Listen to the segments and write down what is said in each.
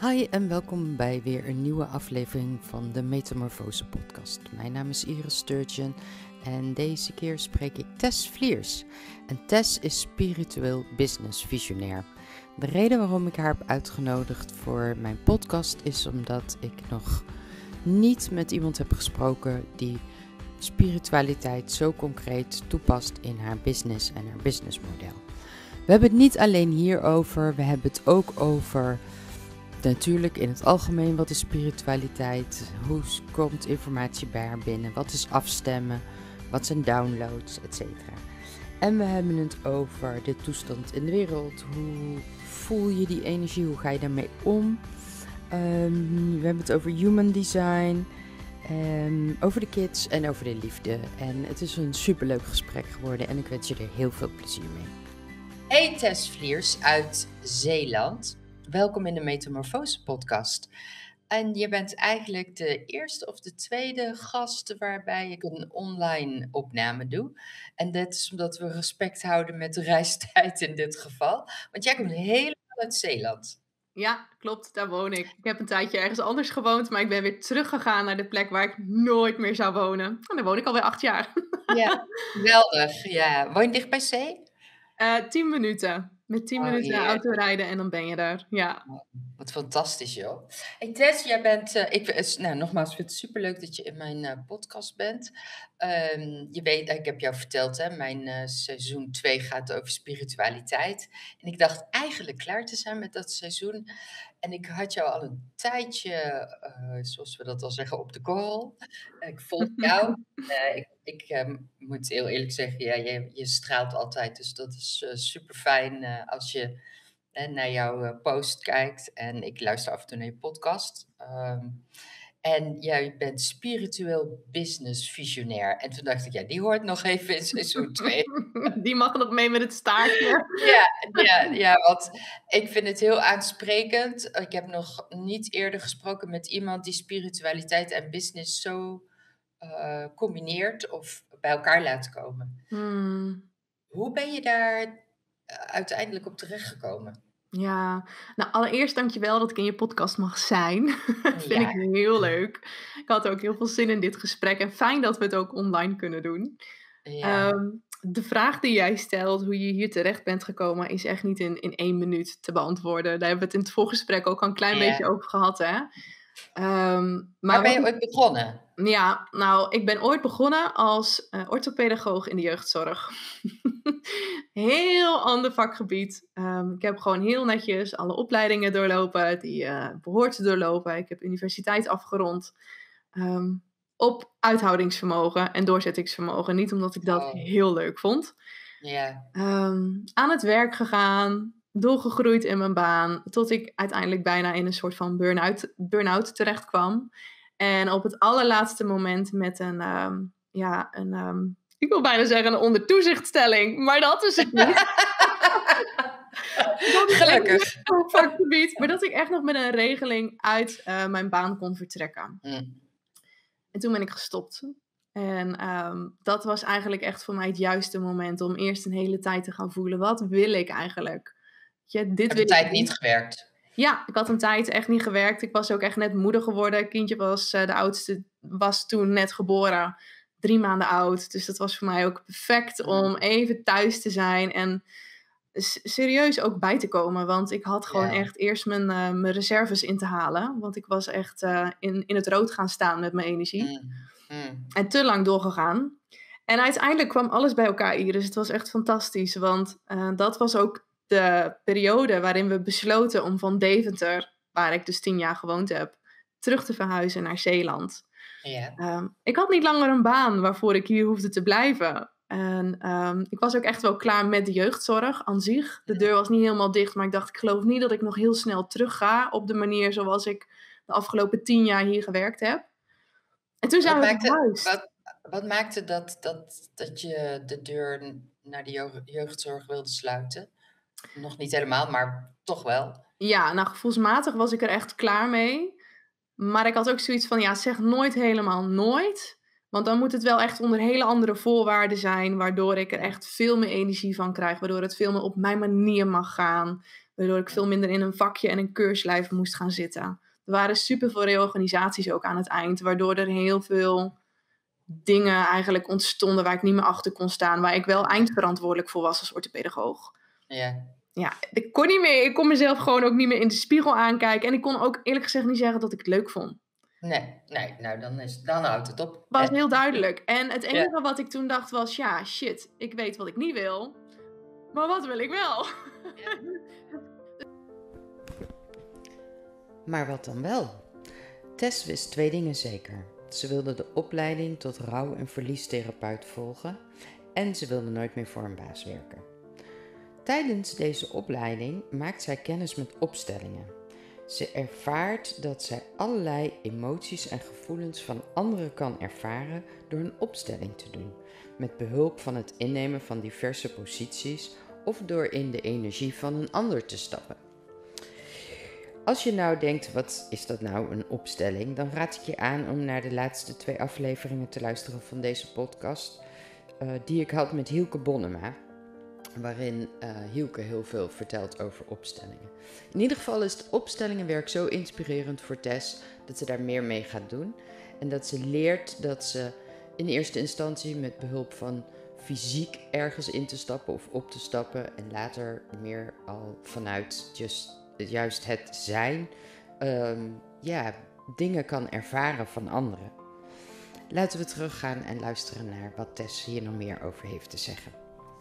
Hi en welkom bij weer een nieuwe aflevering van de Metamorfose podcast. Mijn naam is Iris Sturgeon en deze keer spreek ik Tess Vliers. En Tess is spiritueel business visionair. De reden waarom ik haar heb uitgenodigd voor mijn podcast is omdat ik nog niet met iemand heb gesproken die spiritualiteit zo concreet toepast in haar business en haar businessmodel. We hebben het niet alleen hierover, we hebben het ook over natuurlijk in het algemeen wat is spiritualiteit, hoe komt informatie bij haar binnen, wat is afstemmen, wat zijn downloads, etc. En we hebben het over de toestand in de wereld, hoe voel je die energie, hoe ga je daarmee om. We hebben het over human design, over de kids en over de liefde. En het is een superleuk gesprek geworden en ik wens je er heel veel plezier mee. Hey Tess Vliers uit Zeeland. Welkom in de Metamorfose podcast. En je bent eigenlijk de eerste of de tweede gast waarbij ik een online opname doe. En dat is omdat we respect houden met de reistijd in dit geval. Want jij komt helemaal uit Zeeland. Ja, klopt, daar woon ik. Ik heb een tijdje ergens anders gewoond, maar ik ben weer teruggegaan naar de plek waar ik nooit meer zou wonen. En daar woon ik alweer 8 jaar. Ja, geweldig. Ja. Woon je dicht bij zee? 10 minuten. Met 10 Oh, minuten heerlijk. autorijden en dan ben je er. Ja. Wat fantastisch, joh. Hey Tess, jij bent, nogmaals, ik vind het superleuk dat je in mijn podcast bent. Je weet, ik heb jou verteld, hè, mijn seizoen 2 gaat over spiritualiteit. En ik dacht eigenlijk klaar te zijn met dat seizoen. En ik had jou al een tijdje, zoals we dat al zeggen, op de korrel. Ik volg jou. Ik moet heel eerlijk zeggen, ja, je straalt altijd. Dus dat is super fijn als je naar jouw post kijkt. En ik luister af en toe naar je podcast. En jij bent spiritueel business visionair. En toen dacht ik, ja, die hoort nog even in seizoen 2. Die mag nog mee met het staartje. Ja, want ik vind het heel aansprekend. Ik heb nog niet eerder gesproken met iemand die spiritualiteit en business zo combineert of bij elkaar laat komen. Hmm, Hoe ben je daar uiteindelijk op terechtgekomen? ja, nou allereerst dankjewel dat ik in je podcast mag zijn. Vind ik Ja, heel leuk. Ik had ook heel veel zin in dit gesprek en fijn dat we het ook online kunnen doen. ja, Ehm, de vraag die jij stelt, hoe je hier terecht bent gekomen, is echt niet in 1 minuut te beantwoorden. Daar hebben we het in het voorgesprek ook al een klein beetje ja. over gehad, hè. Waar Maar ben wat je ooit begonnen? ja, nou, ik ben ooit begonnen als, orthopedagoog in de jeugdzorg. Heel ander vakgebied. Ik heb gewoon heel netjes alle opleidingen doorlopen die je behoort te doorlopen. Ik heb universiteit afgerond, ehm, op uithoudingsvermogen en doorzettingsvermogen. Niet omdat ik dat Oh, heel leuk vond. ja. Aan het werk gegaan, doorgegroeid in mijn baan, tot ik uiteindelijk bijna in een soort van burn-out terecht kwam. En op het allerlaatste moment met ik wil bijna zeggen een onder toezichtstelling, maar dat is het niet. Dat is echt niet Gelukkig. mijn vakgebied, maar dat ik echt nog met een regeling uit, mijn baan kon vertrekken. Hm. En toen ben ik gestopt. En, dat was eigenlijk echt voor mij het juiste moment om eerst een hele tijd te gaan voelen: "Wat wil ik eigenlijk? Weet je, dit Heb wil een ik tijd doen." niet gewerkt? Ja, ik had een tijd echt niet gewerkt. Ik was ook echt net moeder geworden. Kindje was, de oudste was toen net geboren, 3 maanden oud. Dus dat was voor mij ook perfect om Hm, even thuis te zijn en serieus ook bij te komen. Want ik had gewoon ja. echt eerst mijn reserves in te halen. Want ik was echt, in het rood gaan staan met mijn energie. En te lang doorgegaan. En uiteindelijk kwam alles bij elkaar, Iris. Het was echt fantastisch, want, dat was ook de periode waarin we besloten om van Deventer, waar ik dus 10 jaar gewoond heb, terug te verhuizen naar Zeeland. Ja. Ik had niet langer een baan waarvoor ik hier hoefde te blijven. En, ik was ook echt wel klaar met de jeugdzorg aan zich. De deur was niet helemaal dicht, maar ik dacht: "Ik geloof niet dat ik nog heel snel terug ga op de manier zoals ik de afgelopen 10 jaar hier gewerkt heb." En toen zijn Wat we maakte verhuisd. wat maakte dat je de deur naar de jeugdzorg wilde sluiten? Nog niet helemaal, maar toch wel? Ja, nou, gevoelsmatig was ik er echt klaar mee. Maar ik had ook zoiets van: "Ja, zeg nooit helemaal nooit." Want dan moet het wel echt onder hele andere voorwaarden zijn, waardoor ik er Hm, echt veel meer energie van krijg, waardoor het veel meer op mijn manier mag gaan, Waardoor ik veel minder in een vakje en een keurslijf moest gaan zitten. Er waren superveel reorganisaties ook aan het eind, waardoor er heel veel dingen eigenlijk ontstonden waar ik niet meer achter kon staan, waar ik wel eindverantwoordelijk voor was als orthopedagoog. Ja, ik kon niet meer. Ik kon mezelf gewoon ook niet meer in de spiegel aankijken. En ik kon ook eerlijk gezegd niet zeggen dat ik het leuk vond. Nee, nou dan houdt het op. Was heel duidelijk. En het enige wat ik toen dacht was, ja, shit, ik weet wat ik niet wil. Maar wat wil ik wel? Maar wat dan wel? Tess wist 2 dingen zeker. Ze wilde de opleiding tot rouw- en verliestherapeut volgen en ze wilde nooit meer voor een baas werken. Tijdens deze opleiding maakt zij kennis met opstellingen. Ze ervaart dat zij allerlei emoties en gevoelens van anderen kan ervaren door een opstelling te doen, met behulp van het innemen van diverse posities of door in de energie van een ander te stappen. Als je nou denkt, wat is dat nou, een opstelling? Dan raad ik je aan om naar de laatste 2 afleveringen te luisteren van deze podcast, die ik had met Hielke Bonnema, waarin Hielke heel veel vertelt over opstellingen. In ieder geval is het opstellingenwerk zo inspirerend voor Tess dat ze daar meer mee gaat doen. En dat ze leert dat ze in eerste instantie met behulp van fysiek ergens in te stappen of op te stappen en later meer al vanuit juist het zijn, dingen kan ervaren van anderen. Laten we teruggaan en luisteren naar wat Tess hier nog meer over heeft te zeggen.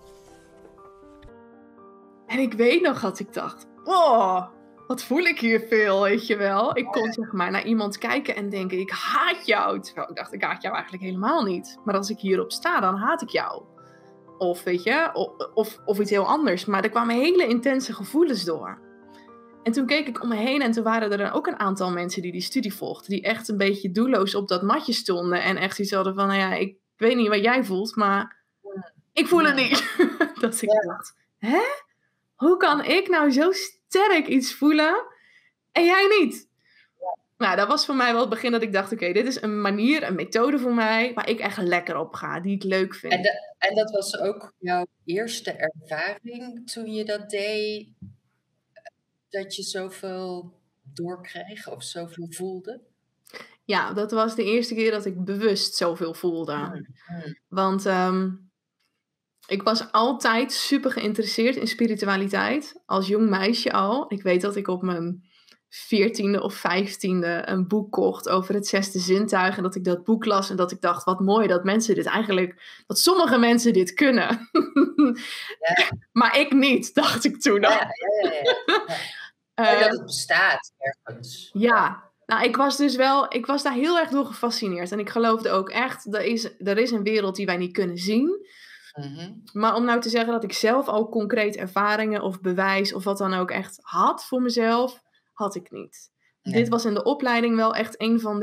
En ik weet nog dat ik dacht, oh, wat voel ik hier veel, weet je wel. Ik kon zeg maar naar iemand kijken en denken, ik haat jou. Terwijl ik dacht, ik haat jou eigenlijk helemaal niet. Maar als ik hierop sta, dan haat ik jou. Of weet je, of iets heel anders. Maar er kwamen hele intense gevoelens door. En toen keek ik om me heen en toen waren er dan ook een aantal mensen die studie volgden. Die echt een beetje doelloos op dat matje stonden. En echt iets hadden van, nou ja, ik weet niet wat jij voelt, maar ik voel het niet. Dat ik dacht, hè? Hoe kan ik nou zo sterk iets voelen en jij niet? Nou, dat was voor mij wel het begin dat ik dacht, oké, dit is een manier, een methode voor mij waar ik echt lekker op ga, die ik leuk vind. En dat was ook jouw eerste ervaring toen je dat deed, dat je zoveel doorkreeg of zoveel voelde? Ja, dat was de eerste keer dat ik bewust zoveel voelde. Want ik was altijd super geïnteresseerd in spiritualiteit. Als jong meisje al. Ik weet dat ik op mijn 14e of 15e een boek kocht over het 6e zintuig. En dat ik dat boek las en dat ik dacht, wat mooi dat mensen dit eigenlijk, dat sommige mensen dit kunnen. Ja. Maar ik niet, dacht ik toen al. Dat het bestaat ergens. Ja. Nou, ik was daar heel erg door gefascineerd. En ik geloofde ook echt, er is een wereld die wij niet kunnen zien. Maar om nou te zeggen dat ik zelf al concreet ervaringen of bewijs of wat dan ook echt had voor mezelf, had ik niet. Nee. Dit was in de opleiding wel echt een van de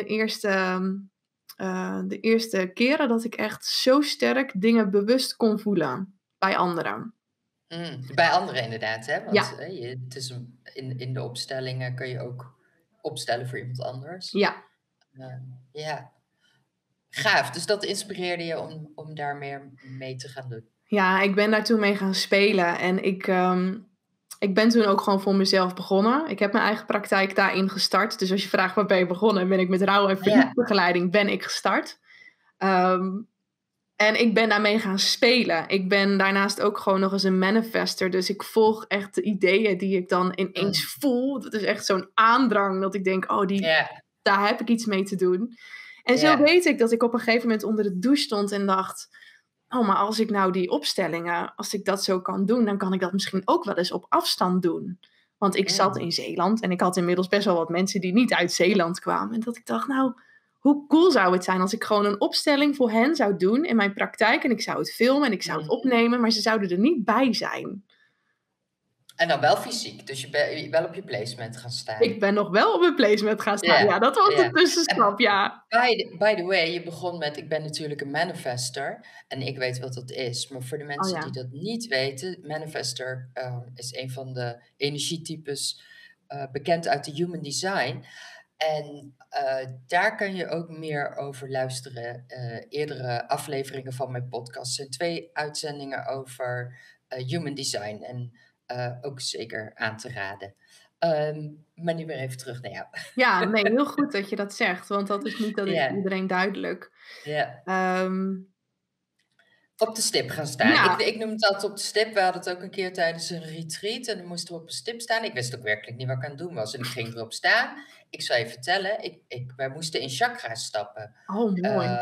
eerste keren dat ik echt zo sterk dingen bewust kon voelen bij anderen. Bij anderen inderdaad, hè? Want ja. Het is in de opstellingen kun je ook opstellen voor iemand anders. Ja. Ja. Gaaf, dus dat inspireerde je om daar meer mee te gaan doen. Ja, ik ben daar toen mee gaan spelen en ik ben toen ook gewoon voor mezelf begonnen. Ik heb mijn eigen praktijk daarin gestart. Dus als je vraagt waar ben je begonnen, ben ik met rouw- en verliesbegeleiding ben ik gestart. En ik ben daarmee gaan spelen. Ik ben daarnaast ook gewoon nog eens een manifester. Dus ik volg echt de ideeën die ik dan ineens voel. Dat is echt zo'n aandrang dat ik denk, daar heb ik iets mee te doen. En zo weet ik dat ik op een gegeven moment onder de douche stond en dacht, oh, maar als ik nou die opstellingen, als ik dat zo kan doen, dan kan ik dat misschien ook wel eens op afstand doen. Want ik zat in Zeeland en ik had inmiddels best wel wat mensen die niet uit Zeeland kwamen. En dat ik dacht, nou, hoe cool zou het zijn als ik gewoon een opstelling voor hen zou doen in mijn praktijk. En ik zou het filmen en ik zou het opnemen, maar ze zouden er niet bij zijn. En dan wel fysiek, dus je bent wel op je placement gaan staan. Ik ben nog wel op mijn placement gaan staan, ja, dat was de tussenstap, ja. By the way, je begon met, ik ben natuurlijk een manifester en ik weet wat dat is. Maar voor de mensen die dat niet weten, manifester is een van de energietypes bekend uit de Human Design. En daar kan je ook meer over luisteren. Eerdere afleveringen van mijn podcast zijn 2 uitzendingen over Human Design. En ook zeker aan te raden. Maar nu weer even terug naar jou. Ja, nee, heel goed dat je dat zegt, want dat is niet altijd iedereen duidelijk. Ja. Ehm, Op de stip gaan staan. Ja. Ik noem het altijd op de stip. We hadden het ook een keer tijdens een retreat en dan moesten we op een stip staan. Ik wist ook werkelijk niet wat ik aan het doen was en ik ging erop staan. Ik zal je vertellen, wij moesten in chakra's stappen. Oh, mooi.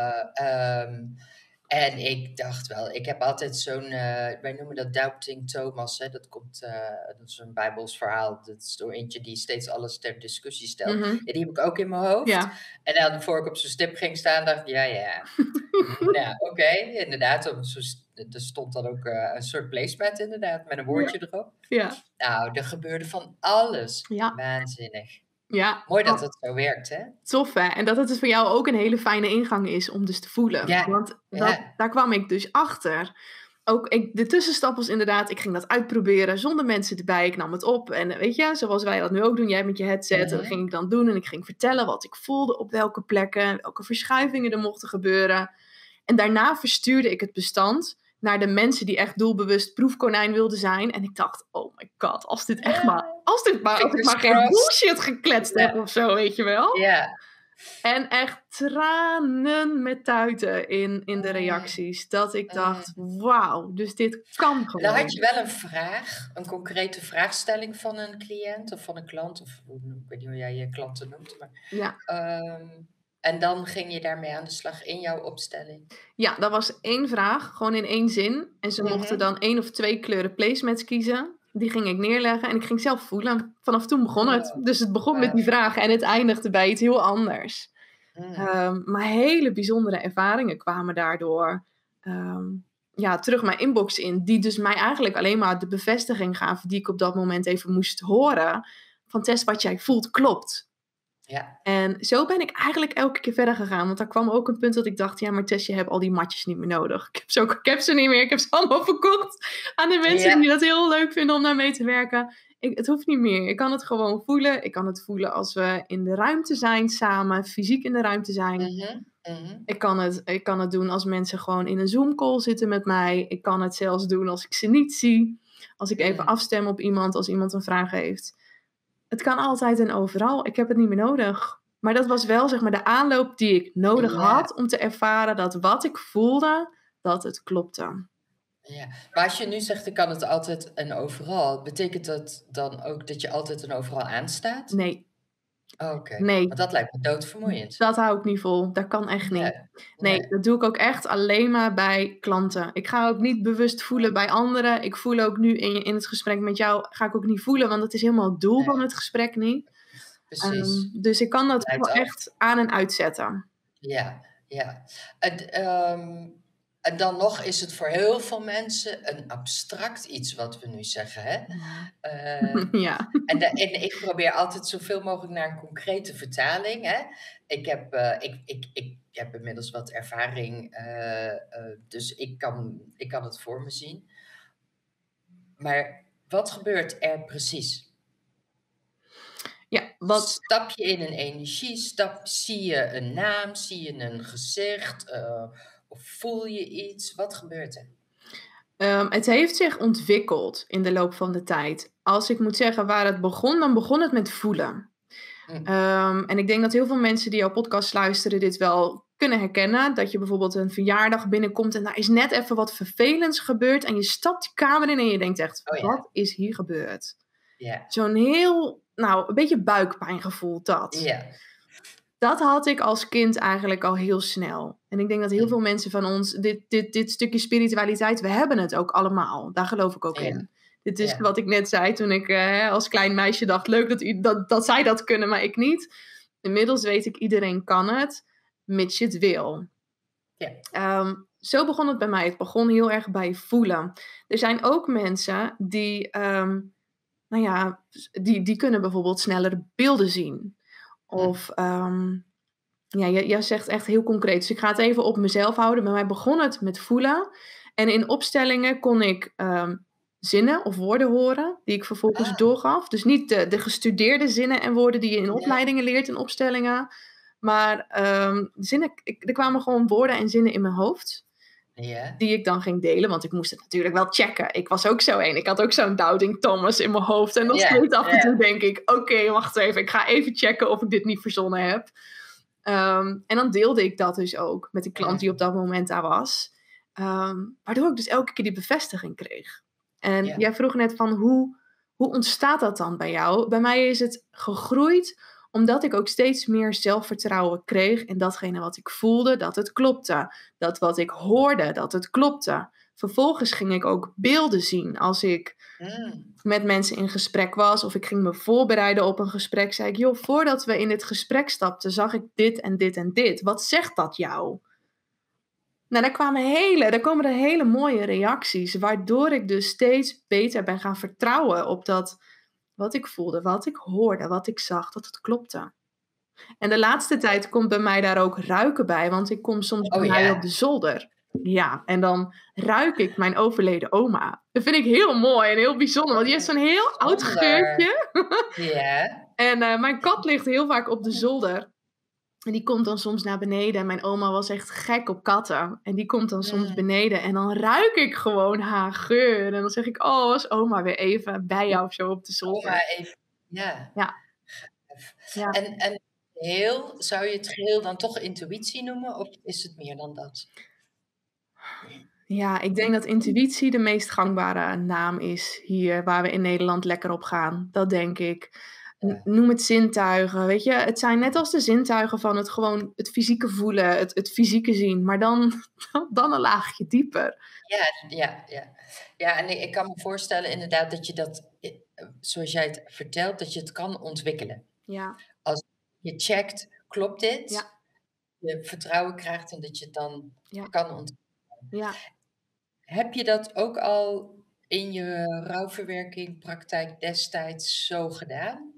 En ik dacht wel, ik heb altijd zo'n, wij noemen dat Doubting Thomas, hè, dat is een Bijbels verhaal, dat is door eentje die steeds alles ter discussie stelt. Mhm. Ja, die heb ik ook in mijn hoofd. Ja. En dan voor ik op zo'n stip ging staan, dacht ik, ja. Nou, oké, inderdaad, er stond dan ook een soort placemat inderdaad, met een woordje erop. Ja. Nou, er gebeurde van alles. Ja. Waanzinnig. Ja. Mooi dat het zo werkt, hè? Tof, hè? En dat het dus voor jou ook een hele fijne ingang is om dus te voelen. Ja. Want daar kwam ik dus achter. Ook de tussenstap was inderdaad, ik ging dat uitproberen zonder mensen erbij. Ik nam het op en weet je, zoals wij dat nu ook doen. Jij met je headset, en dat ging ik dan doen. En ik ging vertellen wat ik voelde op welke plekken, welke verschuivingen er mochten gebeuren. En daarna verstuurde ik het bestand naar de mensen die echt doelbewust proefkonijn wilden zijn. En ik dacht, oh my god, als ik maar geen bullshit gekletst heb of zo, weet je wel. Ja. En echt tranen met tuiten in de reacties. Dat ik dacht, wauw, dus dit kan gewoon. Dan had je wel een vraag, een concrete vraagstelling van een cliënt of van een klant. Of ik weet niet hoe jij je klanten noemt. Maar, ja. En dan ging je daarmee aan de slag in jouw opstelling? Ja, dat was 1 vraag, gewoon in 1 zin. En ze mochten dan 1 of 2 kleuren placemats kiezen. Die ging ik neerleggen en ik ging zelf voelen. Vanaf toen begon het. Dus het begon met die vragen en het eindigde bij iets heel anders. Maar hele bijzondere ervaringen kwamen daardoor terug mijn inbox in. Die dus mij eigenlijk alleen maar de bevestiging gaven die ik op dat moment even moest horen. Van Tess, wat jij voelt klopt. Ja. En zo ben ik eigenlijk elke keer verder gegaan. Want daar kwam ook een punt dat ik dacht, ja, maar Tess, je hebt al die matjes niet meer nodig. Ik heb ze niet meer. Ik heb ze allemaal verkocht aan de mensen die dat heel leuk vinden om daarmee te werken. Het hoeft niet meer. Ik kan het gewoon voelen. Ik kan het voelen als we in de ruimte zijn samen, fysiek in de ruimte zijn. Ik kan het doen als mensen gewoon in een Zoom-call zitten met mij. Ik kan het zelfs doen als ik ze niet zie. Als ik even afstem op iemand, als iemand een vraag heeft. Het kan altijd en overal. Ik heb het niet meer nodig. Maar dat was wel zeg maar de aanloop die ik nodig had om te ervaren dat wat ik voelde, dat het klopte. Ja, maar als je nu zegt ik kan het altijd en overal, betekent dat dan ook dat je altijd en overal aanstaat? Nee. Oké. Nee. Want dat lijkt me doodvermoeiend. Dat hou ik niet vol. Dat kan echt niet. Nee, dat doe ik ook echt alleen maar bij klanten. Ik ga ook niet bewust voelen bij anderen. Ik voel ook nu in het gesprek met jou, ga ik ook niet voelen, want het is helemaal het doel van het gesprek niet. Precies. Dus ik kan dat wel echt aan en uitzetten. Ja. En dan nog is het voor heel veel mensen een abstract iets wat we nu zeggen. Hè? Ja. En ik probeer altijd zoveel mogelijk naar een concrete vertaling. Hè? Ik heb inmiddels wat ervaring, dus ik kan het voor me zien. Maar wat gebeurt er precies? Ja, Stap je in een energie? Zie je een naam? Zie je een gezicht? Of voel je iets? Wat gebeurt er? Het heeft zich ontwikkeld in de loop van de tijd. Als ik moet zeggen waar het begon, dan begon het met voelen. En ik denk dat heel veel mensen die jouw podcast luisteren dit wel kunnen herkennen. Dat je bijvoorbeeld een verjaardag binnenkomt en daar is net even wat vervelends gebeurd. En je stapt die kamer in en je denkt echt, wat is hier gebeurd? Zo'n heel, een beetje buikpijngevoel dat. Dat had ik als kind eigenlijk al heel snel. En ik denk dat heel veel mensen van ons, dit stukje spiritualiteit, we hebben het ook allemaal. Daar geloof ik ook in. Dit is wat ik net zei toen ik als klein meisje dacht, leuk dat zij dat kunnen, maar ik niet. Inmiddels weet ik, iedereen kan het, mits je het wil. Zo begon het bij mij. Het begon heel erg bij voelen. Er zijn ook mensen die, die kunnen bijvoorbeeld sneller beelden zien. Of, jij zegt echt heel concreet. Dus ik ga het even op mezelf houden. Bij mij begon het met voelen. En in opstellingen kon ik zinnen of woorden horen, die ik vervolgens doorgaf. Dus niet de gestudeerde zinnen en woorden die je in opleidingen leert in opstellingen. Maar zinnen, er kwamen gewoon woorden en zinnen in mijn hoofd. Ja. Die ik dan ging delen, want ik moest het natuurlijk wel checken. Ik was ook zo een. Ik had ook zo'n Doubting Thomas in mijn hoofd. En nog steeds af en toe denk ik, oké, wacht even. Ik ga even checken of ik dit niet verzonnen heb. En dan deelde ik dat dus ook met de klant die op dat moment daar was. Waardoor ik dus elke keer die bevestiging kreeg. En jij vroeg net van, hoe ontstaat dat dan bij jou? Bij mij is het gegroeid omdat ik ook steeds meer zelfvertrouwen kreeg in datgene wat ik voelde, dat het klopte. Dat wat ik hoorde, dat het klopte. Vervolgens ging ik ook beelden zien als ik met mensen in gesprek was of ik ging me voorbereiden op een gesprek. Zei ik, joh, voordat we in dit gesprek stapten, zag ik dit en dit en dit. Wat zegt dat jou? Nou, daar komen er hele mooie reacties, waardoor ik dus steeds beter ben gaan vertrouwen op dat wat ik voelde, wat ik hoorde, wat ik zag, dat het klopte. En de laatste tijd komt bij mij daar ook ruiken bij, want ik kom soms bij mij op de zolder. Ja, en dan ruik ik mijn overleden oma. Dat vind ik heel mooi en heel bijzonder, want die heeft zo'n heel oud geurtje. Ja. En mijn kat ligt heel vaak op de zolder. En die komt dan soms naar beneden. En mijn oma was echt gek op katten. En die komt dan soms beneden. En dan ruik ik gewoon haar geur. En dan zeg ik, oh, was oma weer even bij jou of zo op de zolder. Oma even, ja. Ja. En zou je het geheel dan toch intuïtie noemen? Of is het meer dan dat? Ja, ik denk dat intuïtie de meest gangbare naam is hier. Waar we in Nederland lekker op gaan. Dat denk ik. Noem het zintuigen, weet je. Het zijn net als de zintuigen van het fysieke voelen, het fysieke zien. Maar dan een laagje dieper. Ja, en ik kan me voorstellen inderdaad dat je dat, zoals jij het vertelt, dat je het kan ontwikkelen. Ja. Als je checkt, klopt dit? Ja. Je vertrouwen krijgt en dat je het dan kan ontwikkelen. Ja. Heb je dat ook al in je rouwverwerking praktijk destijds zo gedaan?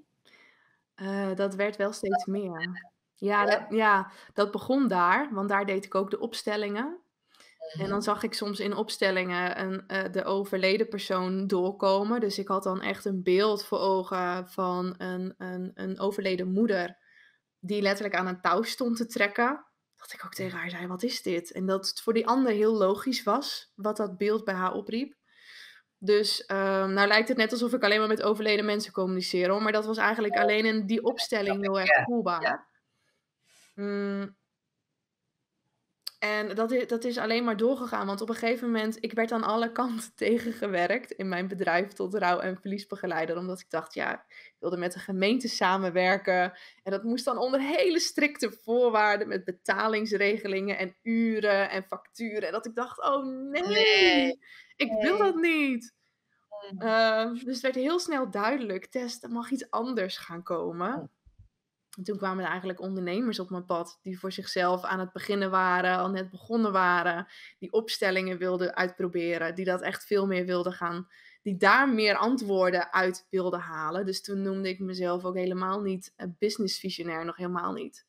Dat werd wel steeds meer. Ja, dat begon daar, want daar deed ik ook de opstellingen. En dan zag ik soms in opstellingen de overleden persoon doorkomen. Dus ik had dan echt een beeld voor ogen van een overleden moeder die letterlijk aan een touw stond te trekken. Dat ik ook tegen haar zei, wat is dit? En dat het voor die ander heel logisch was wat dat beeld bij haar opriep. Dus nou lijkt het net alsof ik alleen maar met overleden mensen communiceer, hoor. Maar dat was eigenlijk alleen in die opstelling heel erg voelbaar. En dat is alleen maar doorgegaan, want op een gegeven moment, ik werd aan alle kanten tegengewerkt in mijn bedrijf tot rouw- en verliesbegeleider, omdat ik dacht, ik wilde met de gemeente samenwerken en dat moest dan onder hele strikte voorwaarden met betalingsregelingen en uren en facturen. En dat ik dacht, oh nee. Ik wil dat niet. Dus het werd heel snel duidelijk, Tess, er mag iets anders gaan komen. En toen kwamen er eigenlijk ondernemers op mijn pad die voor zichzelf aan het beginnen waren, al net begonnen waren, die opstellingen wilden uitproberen, die dat echt veel meer wilden gaan, die daar meer antwoorden uit wilden halen. Dus toen noemde ik mezelf ook helemaal niet business visionair, nog helemaal niet.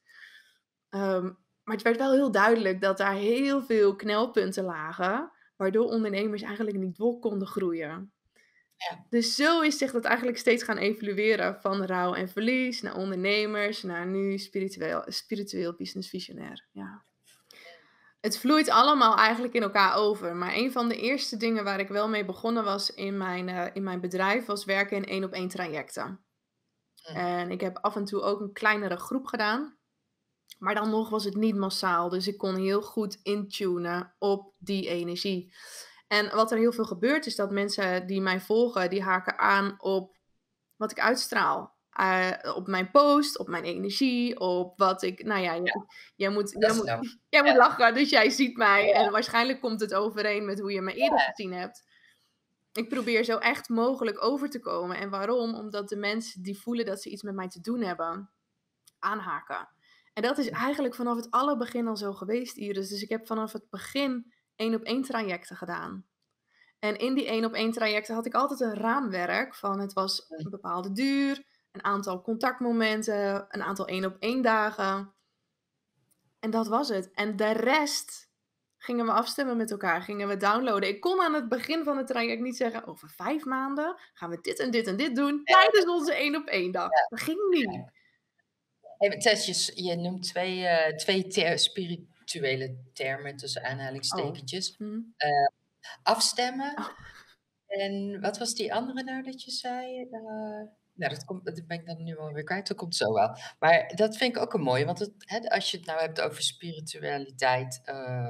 Maar het werd wel heel duidelijk dat daar heel veel knelpunten lagen, waardoor ondernemers eigenlijk niet door konden groeien. Ja. Dus zo is zich dat eigenlijk steeds gaan evolueren van rouw en verlies naar ondernemers, naar nu spiritueel business visionair. Ja. Het vloeit allemaal eigenlijk in elkaar over. Maar een van de eerste dingen waar ik wel mee begonnen was in mijn bedrijf was werken in 1-op-1 trajecten. En ik heb af en toe ook een kleinere groep gedaan. Maar dan nog was het niet massaal. Dus ik kon heel goed intunen op die energie. En wat er heel veel gebeurt is dat mensen die mij volgen, die haken aan op wat ik uitstraal. Op mijn post, op mijn energie, op wat ik... Nou ja, jij moet lachen, dus jij ziet mij. En waarschijnlijk komt het overeen met hoe je me eerder gezien hebt. Ik probeer zo echt mogelijk over te komen. En waarom? Omdat de mensen die voelen dat ze iets met mij te doen hebben, aanhaken. En dat is eigenlijk vanaf het allerbegin al zo geweest, Iris. Dus ik heb vanaf het begin 1-op-1 trajecten gedaan. En in die 1-op-1 trajecten had ik altijd een raamwerk van het was een bepaalde duur, een aantal contactmomenten, een aantal 1-op-1 dagen. En dat was het. En de rest gingen we afstemmen met elkaar, gingen we downloaden. Ik kon aan het begin van het traject niet zeggen, over 5 maanden gaan we dit en dit en dit doen tijdens onze 1-op-1 dag. Dat ging niet. Hey, Tess, je noemt twee actuele termen tussen aanhalingstekentjes. Oh. Afstemmen. En wat was die andere nou dat je zei? Dat ben ik dan nu alweer kwijt, dat komt zo wel. Maar dat vind ik ook een mooie, want als je het nou hebt over spiritualiteit,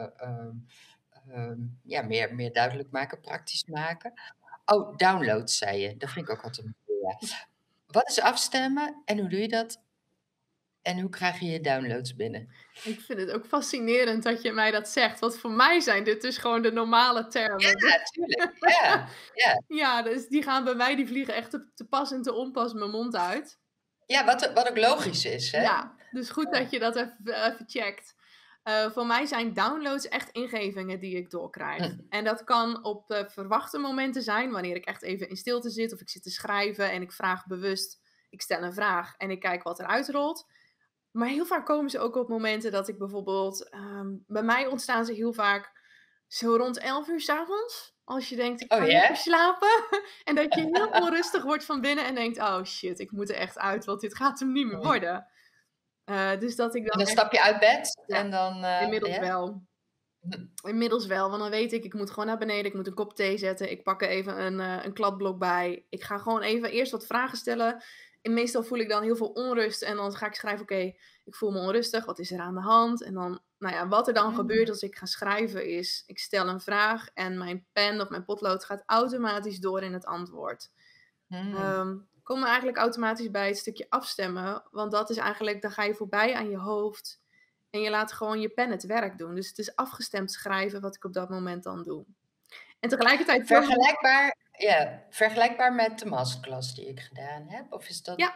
meer duidelijk maken, praktisch maken. Oh, downloads zei je, dat vind ik ook altijd een mooie. Wat is afstemmen en hoe doe je dat? En hoe krijg je je downloads binnen? Ik vind het ook fascinerend dat je mij dat zegt, want voor mij zijn dit dus gewoon de normale termen. Ja, tuurlijk. Ja. Ja, dus die gaan bij mij, die vliegen echt te pas en te onpas mijn mond uit. Ja, wat ook logisch is, hè? Ja, dus goed dat je dat even checkt. Voor mij zijn downloads echt ingevingen die ik doorkrijg. En dat kan op verwachte momenten zijn, wanneer ik echt even in stilte zit of ik zit te schrijven en ik vraag bewust, ik stel een vraag en ik kijk wat eruit rolt. Maar heel vaak komen ze ook op momenten dat ik bijvoorbeeld, bij mij ontstaan ze heel vaak zo rond 11 uur 's avonds. Als je denkt, ik ga lekker slapen. En dat je heel onrustig wordt van binnen en denkt, oh shit, ik moet er echt uit, want dit gaat hem niet meer worden. Dus dat ik dan. En dan stap je uit bed en dan. Inmiddels wel. Inmiddels wel, want dan weet ik moet gewoon naar beneden, ik moet een kop thee zetten, ik pak er even een kladblok bij. Ik ga gewoon even eerst wat vragen stellen. En meestal voel ik dan heel veel onrust en dan ga ik schrijven, oké, ik voel me onrustig, wat is er aan de hand? En dan, wat er dan gebeurt als ik ga schrijven is, ik stel een vraag en mijn pen of mijn potlood gaat automatisch door in het antwoord. Komen we eigenlijk automatisch bij het stukje afstemmen, want dat is eigenlijk, dan ga je voorbij aan je hoofd en je laat gewoon je pen het werk doen. Dus het is afgestemd schrijven wat ik op dat moment dan doe. En tegelijkertijd... Vergelijkbaar met de masterclass die ik gedaan heb? Of is dat... Ja.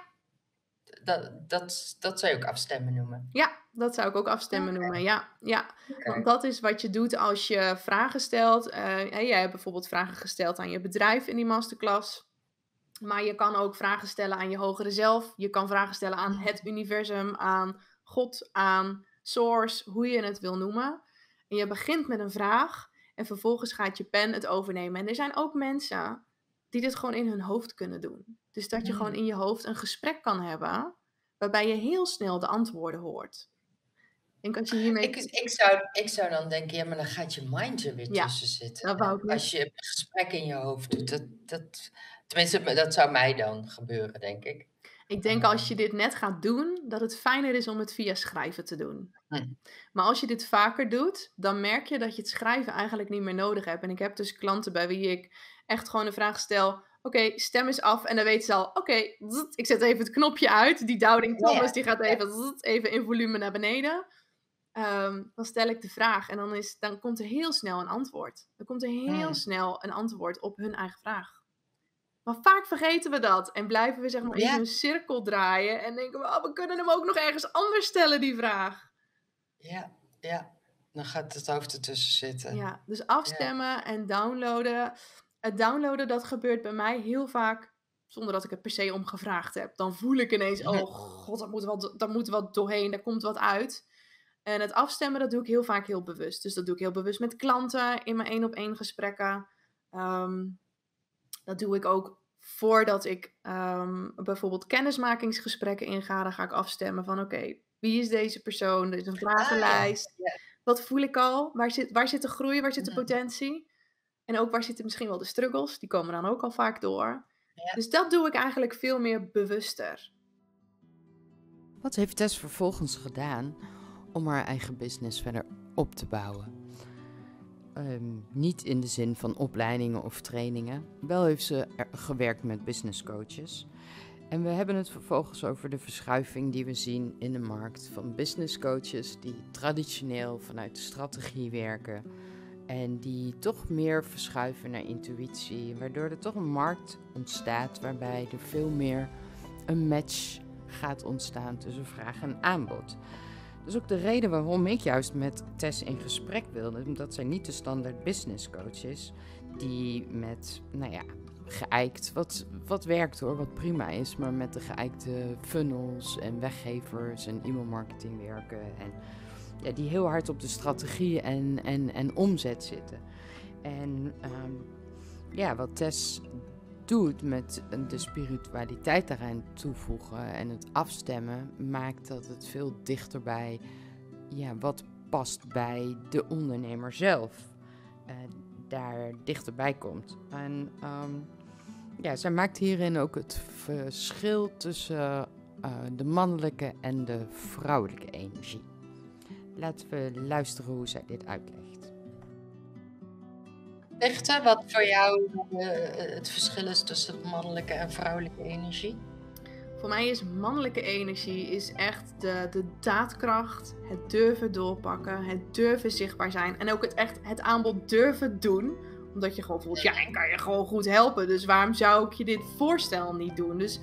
Dat zou je ook afstemmen noemen? Ja, dat zou ik ook afstemmen noemen, ja. Want dat is wat je doet als je vragen stelt. Jij hebt bijvoorbeeld vragen gesteld aan je bedrijf in die masterclass. Maar je kan ook vragen stellen aan je hogere zelf. Je kan vragen stellen aan het universum, aan God, aan Source, hoe je het wil noemen. En je begint met een vraag en vervolgens gaat je pen het overnemen. En er zijn ook mensen die dit gewoon in hun hoofd kunnen doen. Dus dat je gewoon in je hoofd een gesprek kan hebben, waarbij je heel snel de antwoorden hoort. En als je hiermee... ik zou dan denken, ja, maar dan gaat je mind er weer tussen zitten. Als je een gesprek in je hoofd doet, tenminste, dat zou mij dan gebeuren, denk ik. Ik denk als je dit net gaat doen, dat het fijner is om het via schrijven te doen. Maar als je dit vaker doet, dan merk je dat je het schrijven eigenlijk niet meer nodig hebt. En ik heb dus klanten bij wie ik echt gewoon een vraag stel. Oké, stem eens af. En dan weten ze al, oké, ik zet even het knopje uit. Die Dowding Thomas die gaat even in volume naar beneden. Dan stel ik de vraag en dan komt er heel snel een antwoord. Er komt er heel snel een antwoord op hun eigen vraag. Maar vaak vergeten we dat en blijven we zeg maar in een cirkel draaien en denken we, we kunnen hem ook nog ergens anders stellen, die vraag. Ja. Dan gaat het hoofd ertussen zitten. Ja, dus afstemmen en downloaden. Het downloaden, dat gebeurt bij mij heel vaak zonder dat ik het per se om gevraagd heb. Dan voel ik ineens, oh god, daar moet wat doorheen, daar komt wat uit. En het afstemmen, dat doe ik heel vaak heel bewust. Dus dat doe ik heel bewust met klanten in mijn 1-op-1 gesprekken. Dat doe ik ook voordat ik bijvoorbeeld kennismakingsgesprekken inga. Dan ga ik afstemmen van oké, wie is deze persoon? Er is een vragenlijst. Wat voel ik al? Waar zit de groei? Waar zit de potentie? En ook waar zitten misschien wel de struggles? Die komen dan ook al vaak door. Ja. Dus dat doe ik eigenlijk veel meer bewuster. Wat heeft Tess vervolgens gedaan om haar eigen business verder op te bouwen? Niet in de zin van opleidingen of trainingen. Wel heeft ze gewerkt met business coaches. En we hebben het vervolgens over de verschuiving die we zien in de markt van business coaches die traditioneel vanuit de strategie werken en die toch meer verschuiven naar intuïtie, waardoor er toch een markt ontstaat waarbij er veel meer een match gaat ontstaan tussen vraag en aanbod. Dus ook de reden waarom ik juist met Tess in gesprek wilde, omdat zij niet de standaard business coach is, die met, geëikt, wat werkt hoor, wat prima is, maar met de geëikte funnels en weggevers en e-mailmarketing werken en die heel hard op de strategie en omzet zitten. En wat Tess doet met de spiritualiteit daaraan toevoegen en het afstemmen, maakt dat het veel dichterbij wat past bij de ondernemer zelf. Daar dichterbij komt. En zij maakt hierin ook het verschil tussen de mannelijke en de vrouwelijke energie. Laten we luisteren hoe zij dit uitlegt. Lichte, wat voor jou het verschil is tussen mannelijke en vrouwelijke energie? Voor mij is mannelijke energie is echt de daadkracht, het durven doorpakken, het durven zichtbaar zijn en ook het aanbod durven doen. Omdat je gewoon voelt, ja, ik kan je gewoon goed helpen, dus waarom zou ik je dit voorstel niet doen? Dus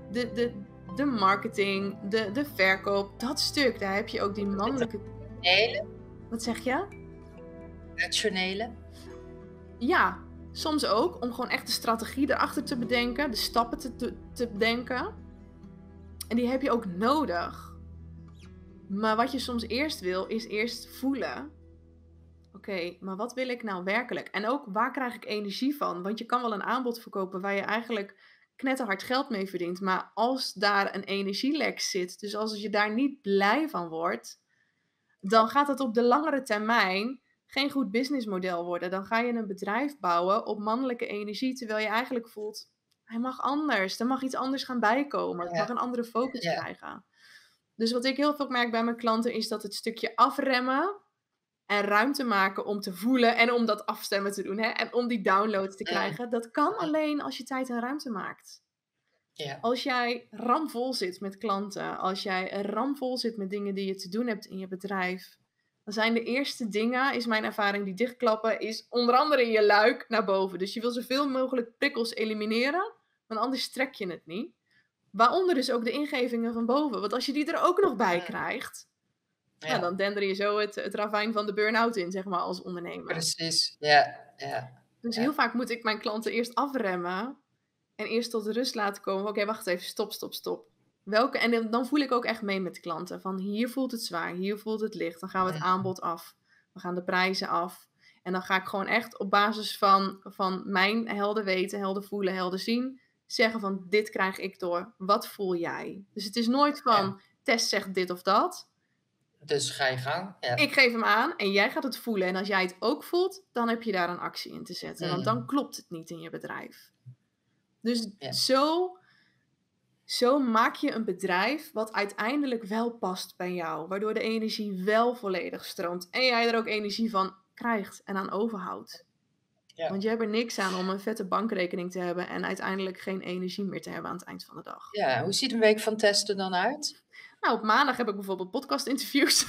de marketing, de verkoop, dat stuk, daar heb je ook die mannelijke... Wat zeg je? Rationele? Ja, soms ook, om gewoon echt de strategie erachter te bedenken, de stappen te bedenken. En die heb je ook nodig. Maar wat je soms eerst wil, is eerst voelen. Oké, maar wat wil ik nou werkelijk? En ook, waar krijg ik energie van? Want je kan wel een aanbod verkopen waar je eigenlijk knetterhard geld mee verdient. Maar als daar een energielek zit, dus als je daar niet blij van wordt, dan gaat het op de langere termijn geen goed businessmodel worden. Dan ga je een bedrijf bouwen op mannelijke energie, terwijl je eigenlijk voelt, hij mag anders. Er mag iets anders gaan bijkomen. Het mag een andere focus krijgen. Dus wat ik heel veel merk bij mijn klanten is dat het stukje afremmen en ruimte maken om te voelen en om dat afstemmen te doen. Hè? En om die downloads te krijgen. Dat kan alleen als je tijd en ruimte maakt. Ja. Als jij ramvol zit met klanten, als jij ramvol zit met dingen die je te doen hebt in je bedrijf, dan zijn de eerste dingen, is mijn ervaring, die dichtklappen, is onder andere in je luik naar boven. Dus je wil zoveel mogelijk prikkels elimineren, want anders trek je het niet. Waaronder dus ook de ingevingen van boven. Want als je die er ook nog bij krijgt, dan dender je zo het ravijn van de burn-out in, zeg maar, als ondernemer. Precies, ja. Dus heel vaak moet ik mijn klanten eerst afremmen en eerst tot de rust laten komen. Oké, wacht even, stop. En dan voel ik ook echt mee met de klanten. Van hier voelt het zwaar, hier voelt het licht. Dan gaan we het aanbod af. We gaan de prijzen af. En dan ga ik gewoon echt op basis van mijn helder weten, helder voelen, helder zien, zeggen van dit krijg ik door. Wat voel jij? Dus het is nooit van Tess zegt dit of dat. Dus ga je gang. Ja. Ik geef hem aan en jij gaat het voelen. En als jij het ook voelt, dan heb je daar een actie in te zetten. Want dan klopt het niet in je bedrijf. Dus zo maak je een bedrijf wat uiteindelijk wel past bij jou. Waardoor de energie wel volledig stroomt. En jij er ook energie van krijgt en aan overhoudt. Ja. Want je hebt er niks aan om een vette bankrekening te hebben en uiteindelijk geen energie meer te hebben aan het eind van de dag. Ja, hoe ziet een week van testen dan uit? Nou, op maandag heb ik bijvoorbeeld podcast-interviews.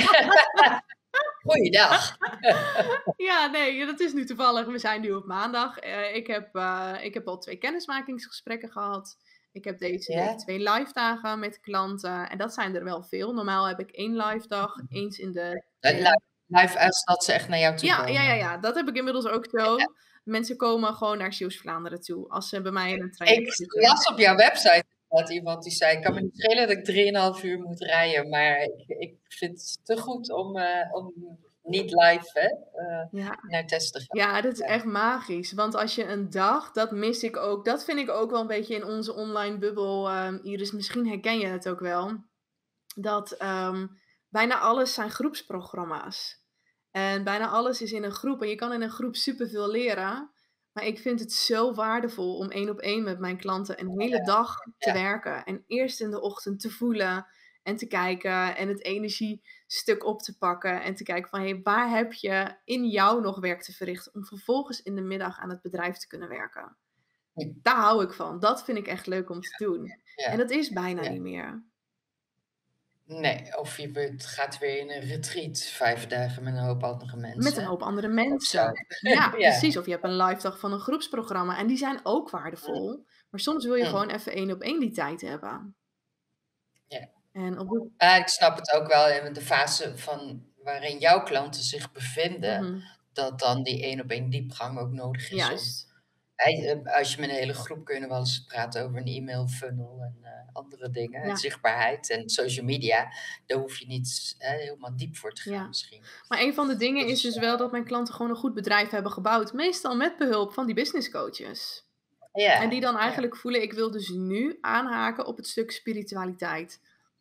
Goeiedag. Ja, nee, dat is nu toevallig. We zijn nu op maandag. Ik heb al 2 kennismakingsgesprekken gehad. Ik heb deze week 2 live dagen met klanten. En dat zijn er wel veel. Normaal heb ik 1 live dag, eens in de... Live als dat ze echt naar jou toe komen. Ja, dat heb ik inmiddels ook zo. Ja. Mensen komen gewoon naar Zeeuws Vlaanderen toe. Als ze bij mij in een traject zitten. Ik las op jouw website dat iemand die zei, ik kan me niet schelen dat ik 3,5 uur moet rijden. Maar ik vind het te goed om niet live naar testen te gaan. Ja, dat is echt magisch. Want als je een dag, dat mis ik ook. Dat vind ik ook wel een beetje in onze online bubbel. Iris, misschien herken je het ook wel. Dat bijna alles zijn groepsprogramma's. En bijna alles is in een groep. En je kan in een groep superveel leren. Maar ik vind het zo waardevol om 1-op-1 met mijn klanten een hele dag te werken. En eerst in de ochtend te voelen en te kijken. En het energiestuk op te pakken. En te kijken van, waar heb je in jou nog werk te verrichten? Om vervolgens in de middag aan het bedrijf te kunnen werken. Daar hou ik van. Dat vind ik echt leuk om te doen. En dat is bijna niet meer. Nee, of je gaat weer in een retreat 5 dagen met een hoop andere mensen. Met een hoop andere mensen. Ja, precies. Of je hebt een live dag van een groepsprogramma. En die zijn ook waardevol. Maar soms wil je gewoon even 1-op-1 die tijd hebben. Ja. En ik snap het ook wel in de fase van waarin jouw klanten zich bevinden. Dat dan die 1-op-1 diepgang ook nodig is. Juist. Als je met een hele groep kun je wel eens praten over een e-mail funnel en andere dingen. En zichtbaarheid en social media. Daar hoef je niet helemaal diep voor te gaan misschien. Maar een van de dingen is dus wel dat mijn klanten gewoon een goed bedrijf hebben gebouwd. Meestal met behulp van die business coaches. Ja, en die dan eigenlijk voelen, ik wil dus nu aanhaken op het stuk spiritualiteit.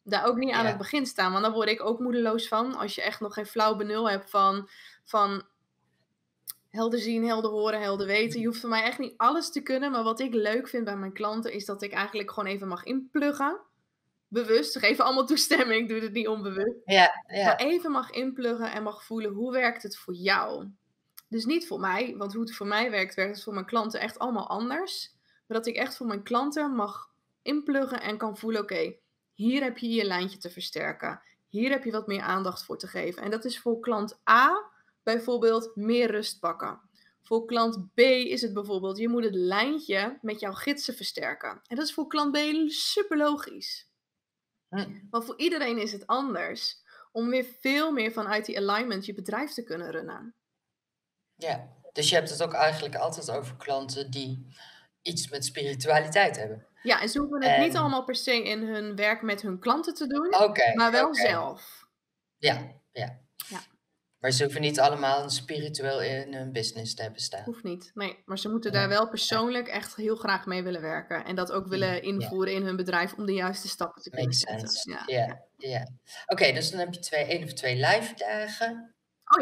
daar ook niet aan het begin staan. Want dan word ik ook moedeloos van. Als je echt nog geen flauw benul hebt van helder zien, helder horen, helder weten. Je hoeft van mij echt niet alles te kunnen. Maar wat ik leuk vind bij mijn klanten is dat ik eigenlijk gewoon even mag inpluggen. Bewust. Geef allemaal toestemming. Ik doe het niet onbewust. Maar even mag inpluggen en mag voelen hoe werkt het voor jou. Dus niet voor mij. Want hoe het voor mij werkt het voor mijn klanten echt allemaal anders. Maar dat ik echt voor mijn klanten mag inpluggen en kan voelen, oké, hier heb je je lijntje te versterken. Hier heb je wat meer aandacht voor te geven. En dat is voor klant A bijvoorbeeld meer rust pakken. Voor klant B is het bijvoorbeeld, je moet het lijntje met jouw gidsen versterken. En dat is voor klant B super logisch. Maar voor iedereen is het anders. Om weer veel meer vanuit die alignment je bedrijf te kunnen runnen. Ja, dus je hebt het ook eigenlijk altijd over klanten die iets met spiritualiteit hebben. Ja, en ze hoeven het niet allemaal per se in hun werk met hun klanten te doen, maar wel zelf. Ja. Maar ze hoeven niet allemaal een spiritueel in hun business te hebben staan. Hoeft niet, nee. Maar ze moeten daar wel persoonlijk echt heel graag mee willen werken. En dat ook willen invoeren in hun bedrijf om de juiste stappen te kunnen zetten. Makes sense. Ja. Oké, dus dan heb je 1 of 2 live dagen.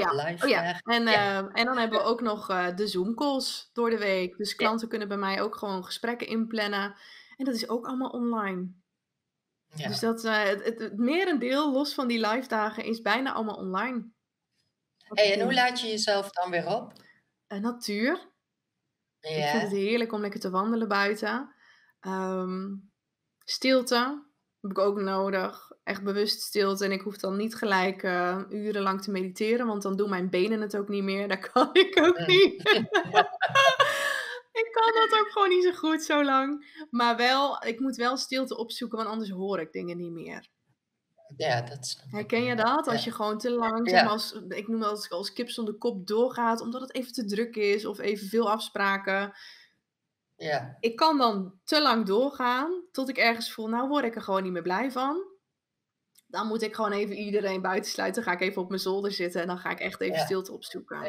En dan hebben we ook nog de Zoom calls door de week. Dus klanten kunnen bij mij ook gewoon gesprekken inplannen. En dat is ook allemaal online. Ja. Dus dat, het merendeel, los van die live dagen, is bijna allemaal online. En hoe laat je jezelf dan weer op? Natuur. Ik vind het heerlijk om lekker te wandelen buiten. Stilte heb ik ook nodig. Echt bewust stilte. En ik hoef dan niet gelijk urenlang te mediteren. Want dan doen mijn benen het ook niet meer. Dat kan ik ook niet. Ik kan dat ook gewoon niet zo goed zo lang. Maar wel, ik moet wel stilte opzoeken. Want anders hoor ik dingen niet meer. Ja, dat snap ik. Herken je dat? Als je gewoon te lang, zeg maar, ik noem dat als kip zonder kop doorgaat. Omdat het even te druk is. Of even veel afspraken. Ja. Ik kan dan te lang doorgaan, tot ik ergens voel, nou word ik er gewoon niet meer blij van. Dan moet ik gewoon even iedereen buitensluiten. Dan ga ik even op mijn zolder zitten en dan ga ik echt even stilte opzoeken.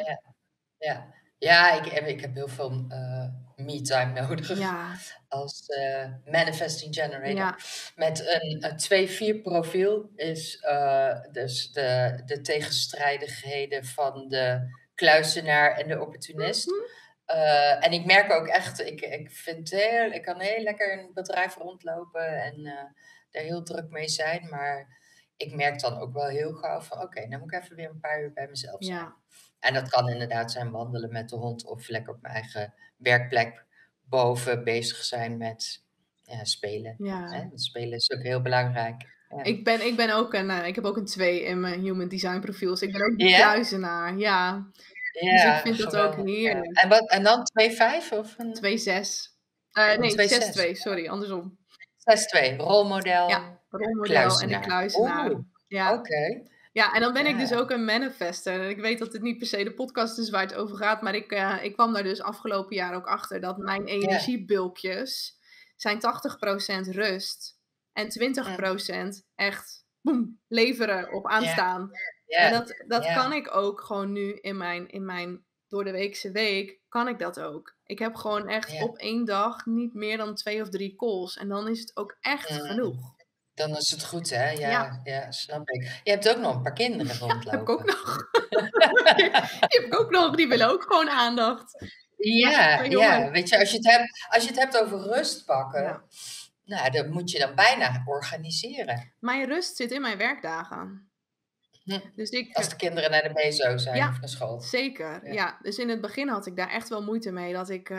Ik heb heel veel me-time nodig. Als manifesting generator. Met een 2-4 profiel is dus de tegenstrijdigheden van de kluizenaar en de opportunist. En ik merk ook echt, ik kan heel lekker in een bedrijf rondlopen en daar heel druk mee zijn. Maar ik merk dan ook wel heel gauw van, oké, dan moet ik even weer een paar uur bij mezelf zijn. Ja. En dat kan inderdaad zijn wandelen met de hond of lekker op mijn eigen werkplek boven bezig zijn met spelen. Ja. Hè? Spelen is ook heel belangrijk. Ja. Ik ben ook ik heb ook een 2 in mijn human design profiel. Dus ik ben ook een kluizenaar. Ja. Dus ik vind dat ook heerlijk. Ja. En dan 2-5 of 2-6? Nee, 6-2, sorry, andersom. 6-2, rolmodel. Ja, rolmodel en de kluizenaar. Ja. Oké. Ja, en dan ben ik dus ook een manifester. En ik weet dat het niet per se de podcast is waar het over gaat. Maar ik kwam daar dus afgelopen jaar ook achter dat mijn energiebulkjes zijn 80% rust. En 20% echt leveren op aanstaan. En dat kan ik ook gewoon nu in mijn door de weekse week, kan ik dat ook. Ik heb gewoon echt op 1 dag niet meer dan 2 of 3 calls. En dan is het ook echt genoeg. Dan is het goed, hè? Ja, snap ik. Je hebt ook nog een paar kinderen rondlopen. Heb ik ook nog. Die heb ik ook nog. Die willen ook gewoon aandacht. Ja. Weet je, als je het hebt over rust pakken, nou, dat moet je dan bijna organiseren. Mijn rust zit in mijn werkdagen. Dus als de kinderen naar de BSO zijn of naar school. Zeker, ja. Dus in het begin had ik daar echt wel moeite mee. Dat ik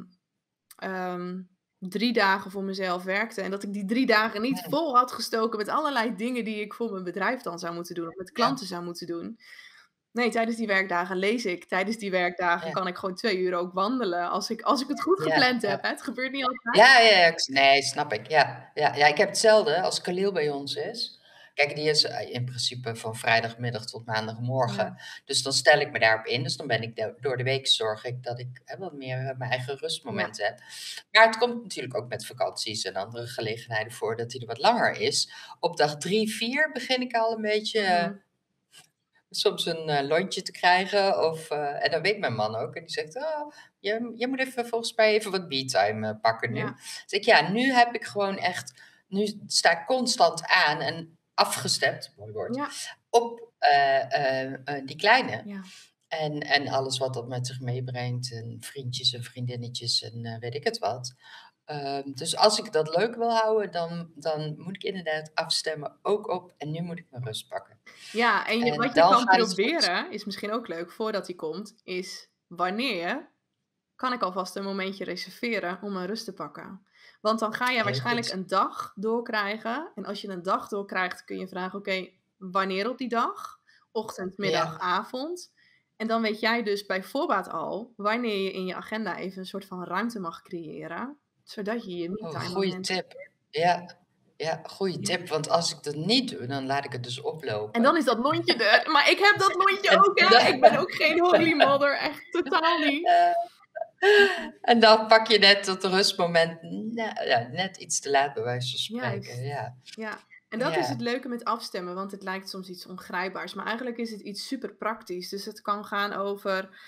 3 dagen voor mezelf werkte. En dat ik die 3 dagen niet vol had gestoken met allerlei dingen die ik voor mijn bedrijf dan zou moeten doen. Of met klanten zou moeten doen. Nee, tijdens die werkdagen lees ik. Tijdens die werkdagen kan ik gewoon 2 uur ook wandelen. Als ik het goed gepland heb. Hè? Het gebeurt niet altijd. Ja. Nee, snap ik. Ja, ik heb hetzelfde als Khalil bij ons is. Kijk, die is in principe van vrijdagmiddag tot maandagmorgen. Ja. Dus dan stel ik me daarop in. Dus dan ben ik door de week zorg ik dat ik wat meer mijn eigen rustmomenten heb. Maar het komt natuurlijk ook met vakanties en andere gelegenheden voor dat hij er wat langer is. Op dag 3, 4 begin ik al een beetje soms een lontje te krijgen. En dan weet mijn man ook. En die zegt, je moet volgens mij even wat me-time pakken nu. Dus nu heb ik gewoon echt... Nu sta ik constant aan en afgestemd, mooi woord, Ja. op die kleine. Ja. En alles wat dat met zich meebrengt. En vriendjes en vriendinnetjes en weet ik het wat. Dus als ik dat leuk wil houden, dan moet ik inderdaad afstemmen ook op. En nu moet ik mijn rust pakken. Ja, en En wat je dan kan gaat het goed. proberen, is misschien ook leuk voordat hij komt, is wanneer kan ik alvast een momentje reserveren om mijn rust te pakken. Want dan ga je Heel waarschijnlijk goed. een dag doorkrijgen. En als je een dag doorkrijgt, kun je vragen, oké, wanneer op die dag? Ochtend, middag, Ja. avond. En dan weet jij dus bij voorbaat al wanneer je in je agenda even een soort van ruimte mag creëren. Zodat je je Oh, me-time goede moment... tip. Ja, goede Ja. tip. Want als ik dat niet doe, dan laat ik het dus En oplopen. dan is dat lontje er. Maar ik heb dat lontje En ook, hè. dan, Ik ben ook geen holy mother. Echt totaal niet. en dan pak je net dat rustmoment net iets te laat, bij wijze van spreken. Juist. Ja. En dat is het leuke met afstemmen, want het lijkt soms iets ongrijpbaars. Maar eigenlijk is het iets super praktisch. Dus het kan gaan over...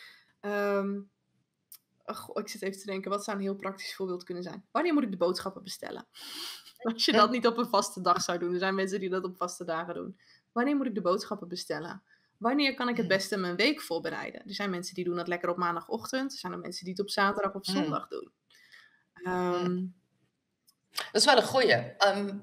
ik zit even te denken, wat zou een heel praktisch voorbeeld kunnen zijn? Wanneer moet ik de boodschappen bestellen? Als je dat niet op een vaste dag zou doen. Er zijn mensen die dat op vaste dagen doen. Wanneer moet ik de boodschappen bestellen? Wanneer kan ik het beste mijn week voorbereiden? Er zijn mensen die doen dat lekker op maandagochtend. Er zijn er mensen die het op zaterdag of zondag doen. Dat is wel een goeie.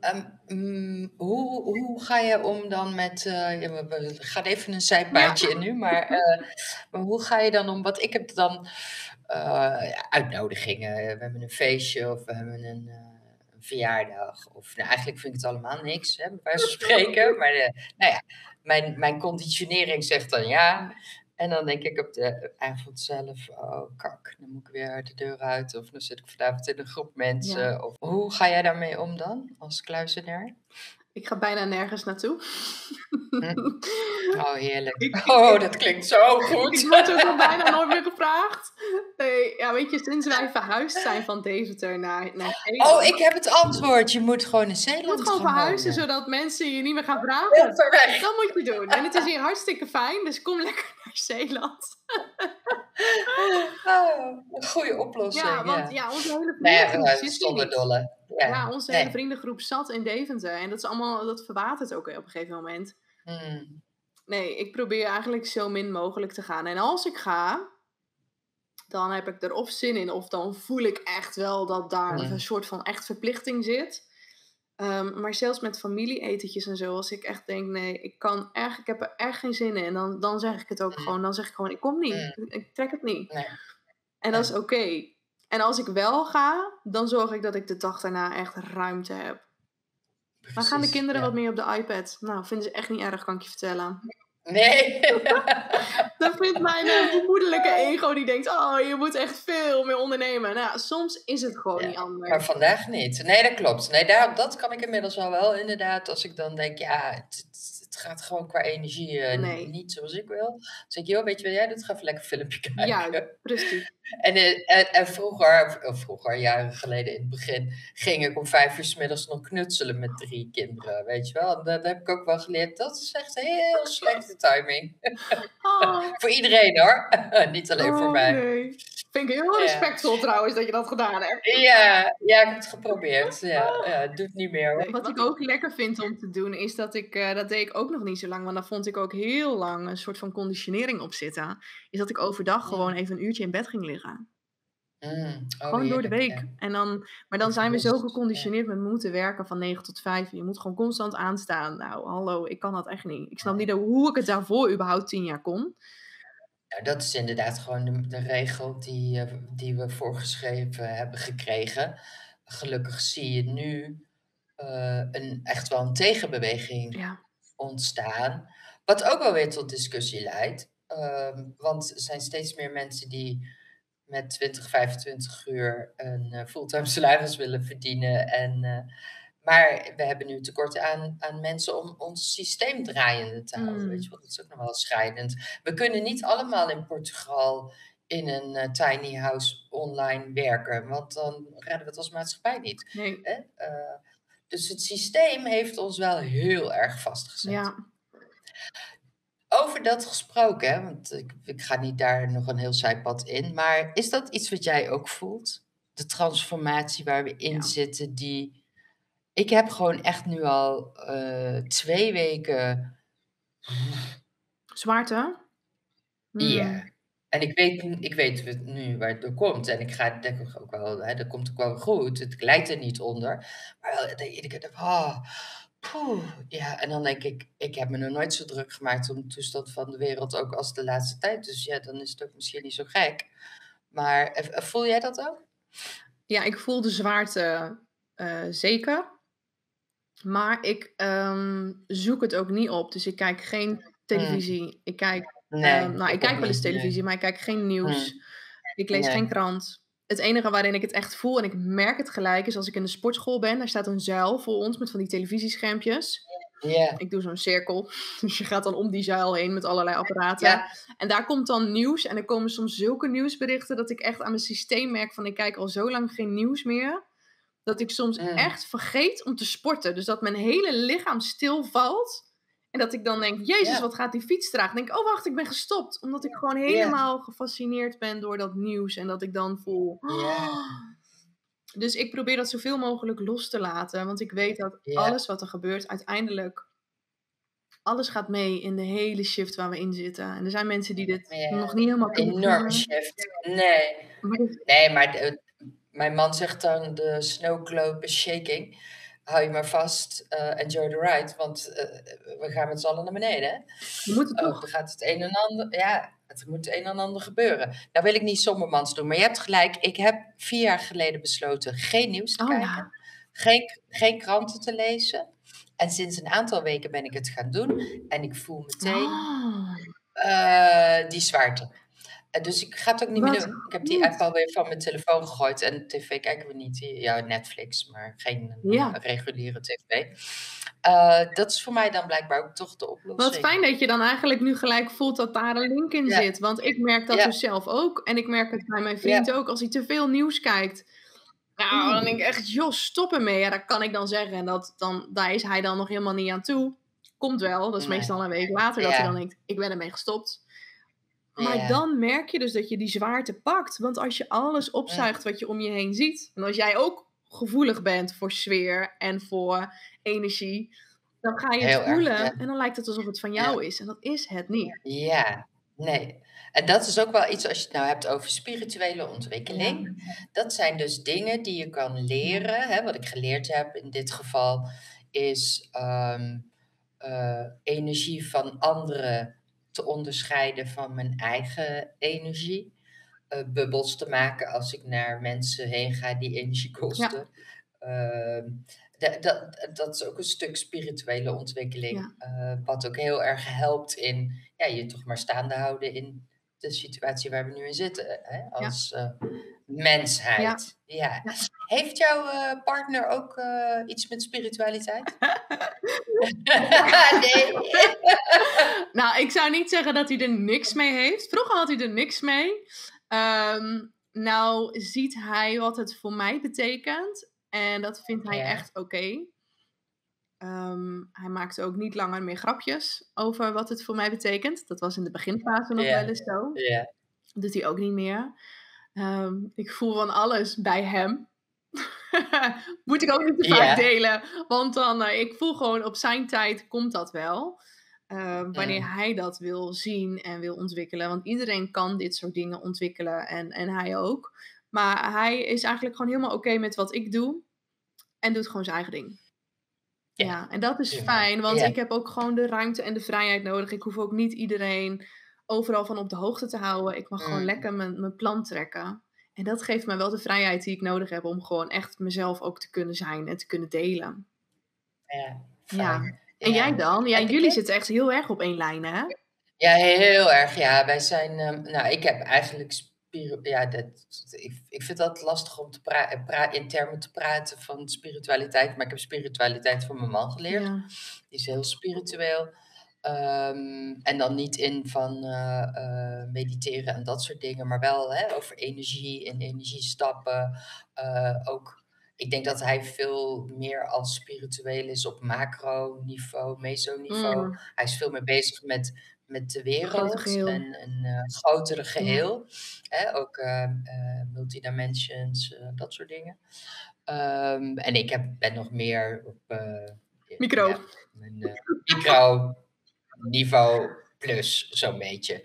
Hoe ga je om dan met... we gaan even een zijpaadje in nu, maar hoe ga je dan om? Want ik heb dan uitnodigingen. We hebben een feestje of we hebben een verjaardag. Of eigenlijk vind ik het allemaal niks, hè, bij wijze van spreken. Maar mijn conditionering zegt dan ja. En dan denk ik op de avond zelf, oh kak, dan moet ik weer de deur uit. Of dan zit ik vanavond in een groep mensen. Ja. Of, hoe ga jij daarmee om dan, als kluizenaar? Ik ga bijna nergens naartoe. Oh, heerlijk. Dat klinkt zo goed. Ik word ook al bijna nooit meer gevraagd. Nee, ja, weet je, sinds wij verhuisd zijn van Deventer naar Zeeland. Oh, ik heb het antwoord. Je moet gewoon in Zeeland Je moet gewoon gaan verhuizen, wonen. zodat mensen je niet meer gaan vragen. Heel ver weg. Dat moet je doen. En het is hier hartstikke fijn, dus kom lekker naar Zeeland. Een goede oplossing. Ja, want onze hele vriendengroep zit hier zonder niet. dolle. Ja, onze hele vriendengroep zat in Deventer. En dat is allemaal, dat verwatert ook op een gegeven moment. Nee, ik probeer eigenlijk zo min mogelijk te gaan. En als ik ga, dan heb ik er of zin in, of dan voel ik echt wel dat daar een soort van echt verplichting zit. Maar zelfs met familie-etentjes en zo, als ik echt denk, nee, ik heb er echt geen zin in. En dan zeg ik het ook gewoon, dan zeg ik gewoon, ik kom niet. Ik trek het niet. Nee. En dat is oké. En als ik wel ga, dan zorg ik dat ik de dag daarna echt ruimte heb. Dan gaan de kinderen wat meer op de iPad. Nou, vinden ze echt niet erg, kan ik je vertellen. Nee. Dan vindt mijn vermoedelijke ego die denkt, oh, je moet echt veel meer ondernemen. Nou, soms is het gewoon niet anders. Maar vandaag niet. Nee, dat klopt. Nee, dat kan ik inmiddels al wel inderdaad. Als ik dan denk, het gaat gewoon qua energie niet zoals ik wil. Dan zeg ik, joh, weet je wat jij doet? Ga even lekker een filmpje kijken. Ja, precies. En vroeger, jaren geleden in het begin, ging ik om 5 uur 's middags nog knutselen met 3 kinderen, weet je wel. En dat heb ik ook wel geleerd. Dat is echt heel slechte timing. Voor iedereen hoor. Niet alleen voor mij. Nee. Vind ik heel respectvol trouwens dat je dat gedaan hebt. Ja, ik heb het geprobeerd. Ja, doe het niet meer hoor. Wat ik ook lekker vind om te doen, is dat dat deed ik ook nog niet zo lang, want daar vond ik ook heel lang een soort van conditionering op zitten, is dat ik overdag gewoon even een uurtje in bed ging liggen. Gewoon door de week. Ja. Maar dan zijn we zo geconditioneerd met moeten werken van 9 tot 5. Je moet gewoon constant aanstaan. Nou, hallo, ik kan dat echt niet. Ik snap niet hoe ik het daarvoor überhaupt 10 jaar kon. Nou, dat is inderdaad gewoon de regel die we voorgeschreven hebben gekregen. Gelukkig zie je nu echt wel een tegenbeweging ontstaan. Wat ook wel weer tot discussie leidt. Want er zijn steeds meer mensen die met 20, 25 uur een fulltime salaris willen verdienen. Maar we hebben nu tekort aan mensen om ons systeem draaiende te houden. Weet je wel? Dat is ook nog wel schrijnend. We kunnen niet allemaal in Portugal in een tiny house online werken. Want dan redden we het als maatschappij niet. Nee. Dus het systeem heeft ons wel heel erg vastgezet. Ja. Over dat gesproken, hè, want ik ga niet daar nog een heel zijpad in. Maar is dat iets wat jij ook voelt? De transformatie waar we in zitten, die Ik heb gewoon echt nu al 2 weken... Zwaarte? Ja. En ik weet nu waar het door komt. En ik denk ook wel, hè, dat komt ook wel goed. Het lijkt er niet onder. Maar wel, iedere keer denk ik, ja. En dan denk ik heb me nog nooit zo druk gemaakt om de toestand van de wereld, ook als de laatste tijd. Dus ja, dan is het ook misschien niet zo gek. Maar voel jij dat ook? Ja, ik voel de zwaarte zeker. Maar ik zoek het ook niet op. Dus ik kijk geen televisie. Ik kijk, ik kijk wel eens televisie, maar ik kijk geen nieuws. Ik lees geen krant. Het enige waarin ik het echt voel, en ik merk het gelijk, is als ik in de sportschool ben. Daar staat een zuil voor ons met van die televisieschermpjes. Ja. Ik doe zo'n cirkel. Dus je gaat dan om die zuil heen met allerlei apparaten. Ja. En daar komt dan nieuws. En er komen soms zulke nieuwsberichten dat ik echt aan mijn systeem merk van ik kijk al zo lang geen nieuws meer. Dat ik soms echt vergeet om te sporten. Dus dat mijn hele lichaam stilvalt. En dat ik dan denk, jezus, wat gaat die fiets traag? Dan denk ik, oh wacht, ik ben gestopt. Omdat ik gewoon helemaal gefascineerd ben door dat nieuws. En dat ik dan voel... Dus ik probeer dat zoveel mogelijk los te laten. Want ik weet dat alles wat er gebeurt, uiteindelijk... Alles gaat mee in de hele shift waar we in zitten. En er zijn mensen die dit nog niet helemaal kunnen enorme shift. Nee. Nee, maar mijn man zegt dan, de snow globe is shaking. Hou je maar vast, enjoy the ride, want we gaan met z'n allen naar beneden. Hè? We moeten toch. Er gaat het een en ander, het moet het een en ander gebeuren. Nou wil ik niet sombermans doen, maar je hebt gelijk. Ik heb 4 jaar geleden besloten geen nieuws te kijken. Geen kranten te lezen. En sinds een aantal weken ben ik het gaan doen. En ik voel meteen die zwaarte. Dus ik ga het ook niet meer doen. Ik heb die app alweer van mijn telefoon gegooid. En tv kijken we niet. Ja, Netflix, maar geen reguliere tv. Dat is voor mij dan blijkbaar ook toch de oplossing. Wat fijn dat je dan eigenlijk nu gelijk voelt dat daar een link in zit. Want ik merk dat dus zelf ook. En ik merk het bij mijn vriend ook. Als hij te veel nieuws kijkt... Nou, dan denk ik echt, joh, stop ermee. Ja, dat kan ik dan zeggen. En daar is hij dan nog helemaal niet aan toe. Komt wel. Dat is meestal een week later dat hij dan denkt, ik ben ermee gestopt. Maar dan merk je dus dat je die zwaarte pakt. Want als je alles opzuigt wat je om je heen ziet. En als jij ook gevoelig bent voor sfeer en voor energie. Dan ga je het voelen. En dan lijkt het alsof het van jou is. En dat is het niet. Ja, nee. En dat is ook wel iets, als je het nou hebt over spirituele ontwikkeling. Dat zijn dus dingen die je kan leren. Hè? Wat ik geleerd heb in dit geval is energie van anderen te onderscheiden van mijn eigen energie. Bubbels te maken als ik naar mensen heen ga die energie kosten. Dat is ook een stuk spirituele ontwikkeling. Wat ook heel erg helpt in je toch maar staande houden in de situatie waar we nu in zitten. Hè? Als mensheid. Ja. Heeft jouw partner ook iets met spiritualiteit? Nee. Nou, ik zou niet zeggen dat hij er niks mee heeft. Vroeger had hij er niks mee. Nou ziet hij wat het voor mij betekent. En dat vindt hij echt oké. Hij maakt ook niet langer meer grapjes over wat het voor mij betekent. Dat was in de beginfase nog wel eens zo. Dat doet hij ook niet meer. Ik voel van alles bij hem. Moet ik ook niet te vaak delen. Want dan, ik voel gewoon op zijn tijd komt dat wel. Wanneer hij dat wil zien en wil ontwikkelen. Want iedereen kan dit soort dingen ontwikkelen. En hij ook. Maar hij is eigenlijk gewoon helemaal oké met wat ik doe. En doet gewoon zijn eigen ding. Ja, en dat is fijn. Want ik heb ook gewoon de ruimte en de vrijheid nodig. Ik hoef ook niet iedereen overal van op de hoogte te houden. Ik mag gewoon lekker mijn plan trekken. En dat geeft mij wel de vrijheid die ik nodig heb. Om gewoon echt mezelf ook te kunnen zijn en te kunnen delen. Ja. En jij dan? Jullie zitten echt heel erg op één lijn, hè? Ja, heel erg. Ja, wij zijn... ik heb eigenlijk... ik vind dat lastig om in termen te praten van spiritualiteit. Maar ik heb spiritualiteit van mijn man geleerd. Die is heel spiritueel. En dan niet in van mediteren en dat soort dingen. Maar wel over energie en energiestappen. Ook... Ik denk dat hij veel meer als spiritueel is op macroniveau, mesoniveau. Hij is veel meer bezig met de wereld en een grotere geheel. Ook multidimensions, dat soort dingen. En ik ben nog meer op Micro. Mijn micro-niveau plus, zo'n beetje.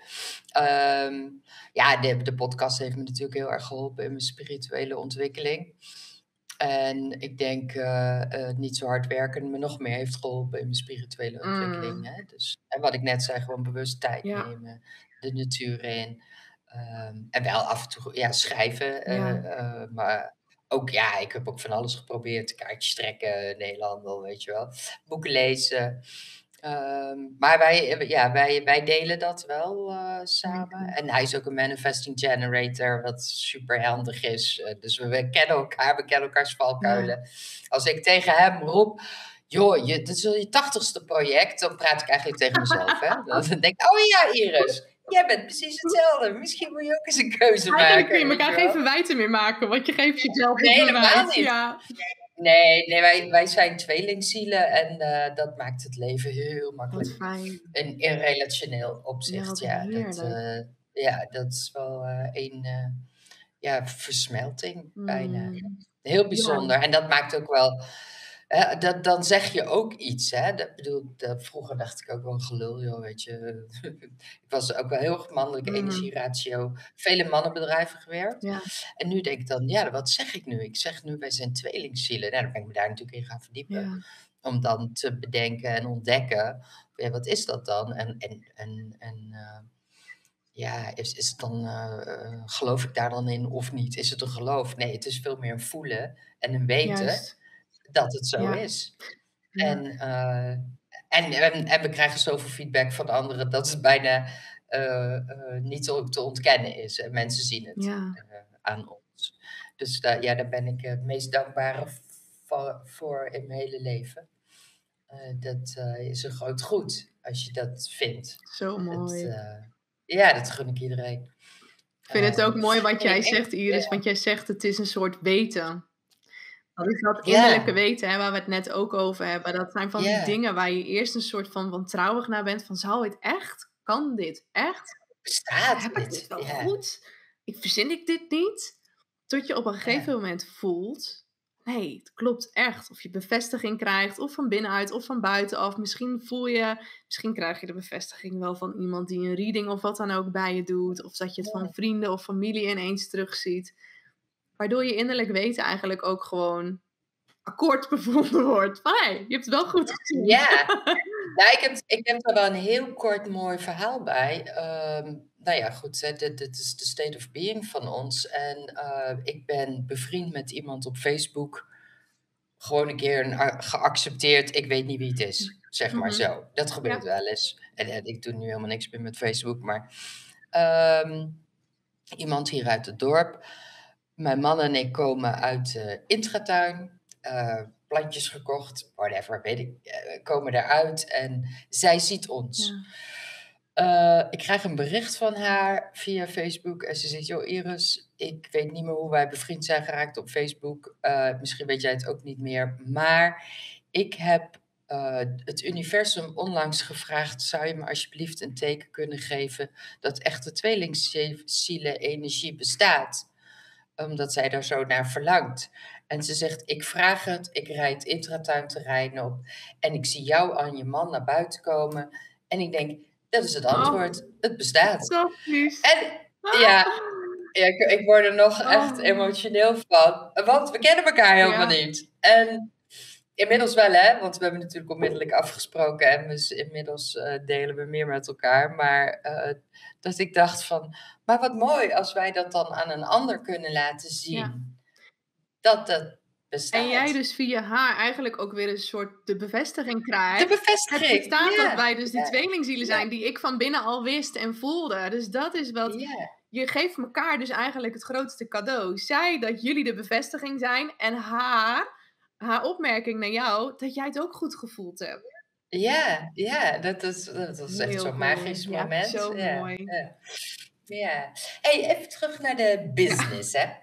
De podcast heeft me natuurlijk heel erg geholpen in mijn spirituele ontwikkeling. En ik denk niet zo hard werken me nog meer heeft geholpen in mijn spirituele ontwikkeling. Hè? Dus, en wat ik net zei, gewoon bewust tijd nemen, de natuur in. En wel af en toe schrijven. Maar ook, ik heb ook van alles geprobeerd. Kaartjes trekken, Nederlandel, weet je wel. Boeken lezen. Maar wij delen dat wel samen. En hij is ook een manifesting generator, wat super handig is. Dus we kennen elkaars valkuilen. Als ik tegen hem roep, joh, dit is je 80ste project, dan praat ik eigenlijk tegen mezelf. Hè? Dan denk ik, oh ja, Iris, jij bent precies hetzelfde. Misschien moet je ook eens een keuze maken. Eigenlijk kun je elkaar geen verwijten meer maken, want je geeft jezelf nee, helemaal niet. Ja. Nee, wij zijn tweelingzielen en dat maakt het leven heel makkelijk. Wat fijn. In relationeel opzicht, dat is wel een versmelting bijna. Heel bijzonder. Ja. En dat maakt ook wel... dan zeg je ook iets, hè. Vroeger dacht ik ook wel gelul, joh, weet je. Ik was ook wel heel mannelijke energieratio. Vele mannenbedrijven gewerkt. Ja. En nu denk ik dan, wat zeg ik nu? Ik zeg nu, wij zijn tweelingzielen. Nou, dan ben ik me daar natuurlijk in gaan verdiepen. Ja. Om dan te bedenken en ontdekken, wat is dat dan? Is het dan, geloof ik daar dan in of niet? Is het een geloof? Nee, het is veel meer een voelen en een weten... Juist. Dat het zo is. Ja. En we krijgen zoveel feedback van anderen dat het bijna niet te ontkennen is. En mensen zien het aan ons. Dus daar ben ik het meest dankbare voor in mijn hele leven. Dat is een groot goed als je dat vindt. Zo mooi. Dat gun ik iedereen. Ik vind het ook mooi wat jij zegt, Iris, want jij zegt het is een soort weten. Dat is dat innerlijke weten, hè, waar we het net ook over hebben. Dat zijn van die dingen waar je eerst een soort van wantrouwig naar bent. Van, zou het echt? Kan dit echt? Bestaat Heb ik dit wel goed? Verzin ik dit niet? Tot je op een gegeven moment voelt... Nee, het klopt echt. Of je bevestiging krijgt, of van binnenuit, of van buitenaf. Misschien krijg je de bevestiging wel van iemand die een reading of wat dan ook bij je doet. Of dat je het van vrienden of familie ineens terugziet. Waardoor je innerlijk weten eigenlijk ook gewoon akkoord bevonden wordt. Van, hey, je hebt het wel goed gezien. Ja, ik heb er wel een heel kort mooi verhaal bij. Dit is de state of being van ons. En ik ben bevriend met iemand op Facebook. Gewoon een keer geaccepteerd, ik weet niet wie het is. Zeg maar zo. Dat gebeurt wel eens. En ik doe nu helemaal niks meer met Facebook. Maar iemand hier uit het dorp... Mijn man en ik komen uit de intratuin, plantjes gekocht, whatever, komen eruit en zij ziet ons. Ja. Ik krijg een bericht van haar via Facebook en ze zegt, joh Iris, ik weet niet meer hoe wij bevriend zijn geraakt op Facebook. Misschien weet jij het ook niet meer, maar ik heb het universum onlangs gevraagd, zou je me alsjeblieft een teken kunnen geven dat echte tweelingzielen energie bestaat? Omdat zij daar zo naar verlangt. En ze zegt, ik vraag het, ik rijd intratuinterrein op en ik zie jou en je man naar buiten komen. En ik denk, dat is het antwoord. Het bestaat. Zo lief. En ik word er nog echt emotioneel van. Want we kennen elkaar helemaal niet. En inmiddels wel, hè. Want we hebben natuurlijk onmiddellijk afgesproken. En inmiddels delen we meer met elkaar. Maar dat ik dacht van... Maar wat mooi als wij dat dan aan een ander kunnen laten zien. Ja. Dat bestaat. En jij dus via haar eigenlijk ook weer een soort de bevestiging krijgt. De bevestiging. Het bestaat dat wij dus die tweelingzielen zijn die ik van binnen al wist en voelde. Dus dat is wat... Je geeft elkaar dus eigenlijk het grootste cadeau. Zij dat jullie de bevestiging zijn en haar opmerking naar jou, dat jij het ook goed gevoeld hebt. Ja, dat is echt zo'n magisch moment. Zo mooi. Ja. Hey, even terug naar de business, hè.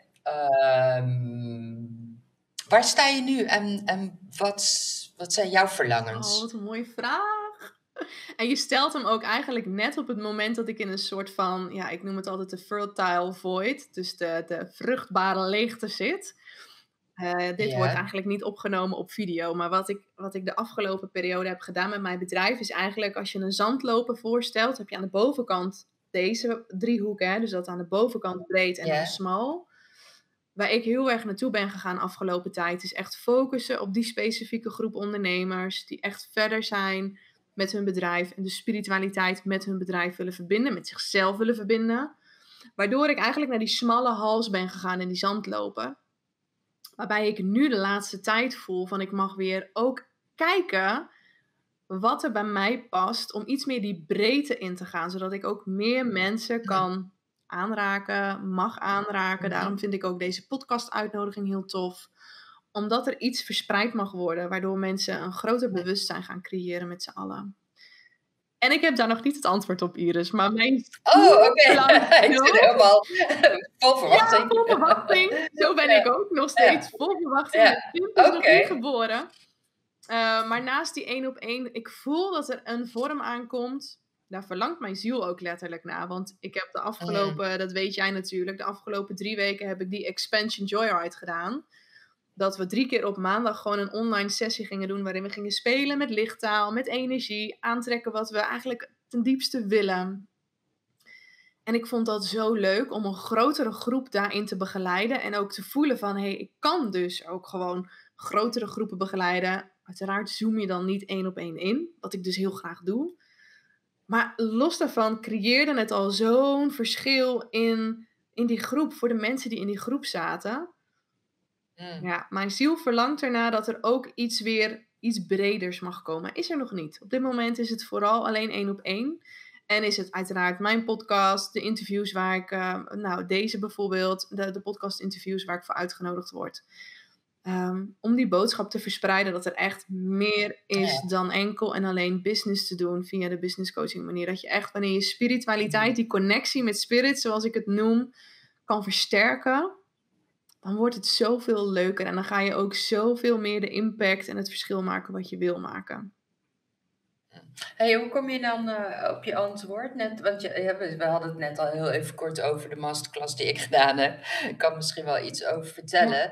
Waar sta je nu en wat zijn jouw verlangens? Oh, wat een mooie vraag. En je stelt hem ook eigenlijk net op het moment dat ik in een soort van, ik noem het altijd de fertile void, dus de vruchtbare leegte zit. Dit wordt eigenlijk niet opgenomen op video. Maar wat ik de afgelopen periode heb gedaan met mijn bedrijf is eigenlijk als je een zandloper voorstelt, heb je aan de bovenkant deze driehoek, hè, dus dat aan de bovenkant breed en dan smal. Waar ik heel erg naartoe ben gegaan afgelopen tijd is echt focussen op die specifieke groep ondernemers die echt verder zijn met hun bedrijf en de spiritualiteit met hun bedrijf willen verbinden, met zichzelf willen verbinden. Waardoor ik eigenlijk naar die smalle hals ben gegaan in die zandlopen. Waarbij ik nu de laatste tijd voel van ik mag weer ook kijken wat er bij mij past om iets meer die breedte in te gaan. Zodat ik ook meer mensen kan aanraken, mag aanraken. Daarom vind ik ook deze podcast-uitnodiging heel tof. Omdat er iets verspreid mag worden, waardoor mensen een groter bewustzijn gaan creëren met z'n allen. En ik heb daar nog niet het antwoord op, Iris. Maar mijn... oké. Ik zit helemaal vol verwachting. Ja, vol verwachting. Zo ben ik ook nog steeds. Vol verwachting. Het kind is nog niet geboren. Maar naast die 1-op-1, ik voel dat er een vorm aankomt. Daar verlangt mijn ziel ook letterlijk naar. Want ik heb de afgelopen, dat weet jij natuurlijk, de afgelopen 3 weken heb ik die Expansion Joyride gedaan. Dat we 3 keer op maandag gewoon een online sessie gingen doen. Waarin we gingen spelen met lichttaal, met energie. Aantrekken wat we eigenlijk ten diepste willen. En ik vond dat zo leuk om een grotere groep daarin te begeleiden. En ook te voelen van, ik kan dus ook gewoon grotere groepen begeleiden. Uiteraard zoom je dan niet 1-op-1 in. Wat ik dus heel graag doe. Maar los daarvan creëerde het al zo'n verschil in die groep. Voor de mensen die in die groep zaten. Ja, mijn ziel verlangt ernaar dat er ook iets breders mag komen. Is er nog niet. Op dit moment is het vooral alleen 1-op-1. En is het uiteraard mijn podcast, de interviews waar ik, deze bijvoorbeeld, de podcast interviews waar ik voor uitgenodigd word. Om die boodschap te verspreiden dat er echt meer is dan enkel en alleen business te doen via de business coaching manier. Dat je echt wanneer je spiritualiteit, die connectie met spirit, zoals ik het noem, kan versterken. Dan wordt het zoveel leuker en dan ga je ook zoveel meer de impact en het verschil maken wat je wil maken. Hey, hoe kom je dan op je antwoord? Want we hadden het net al heel even kort over de masterclass die ik gedaan heb. Ik kan misschien wel iets over vertellen.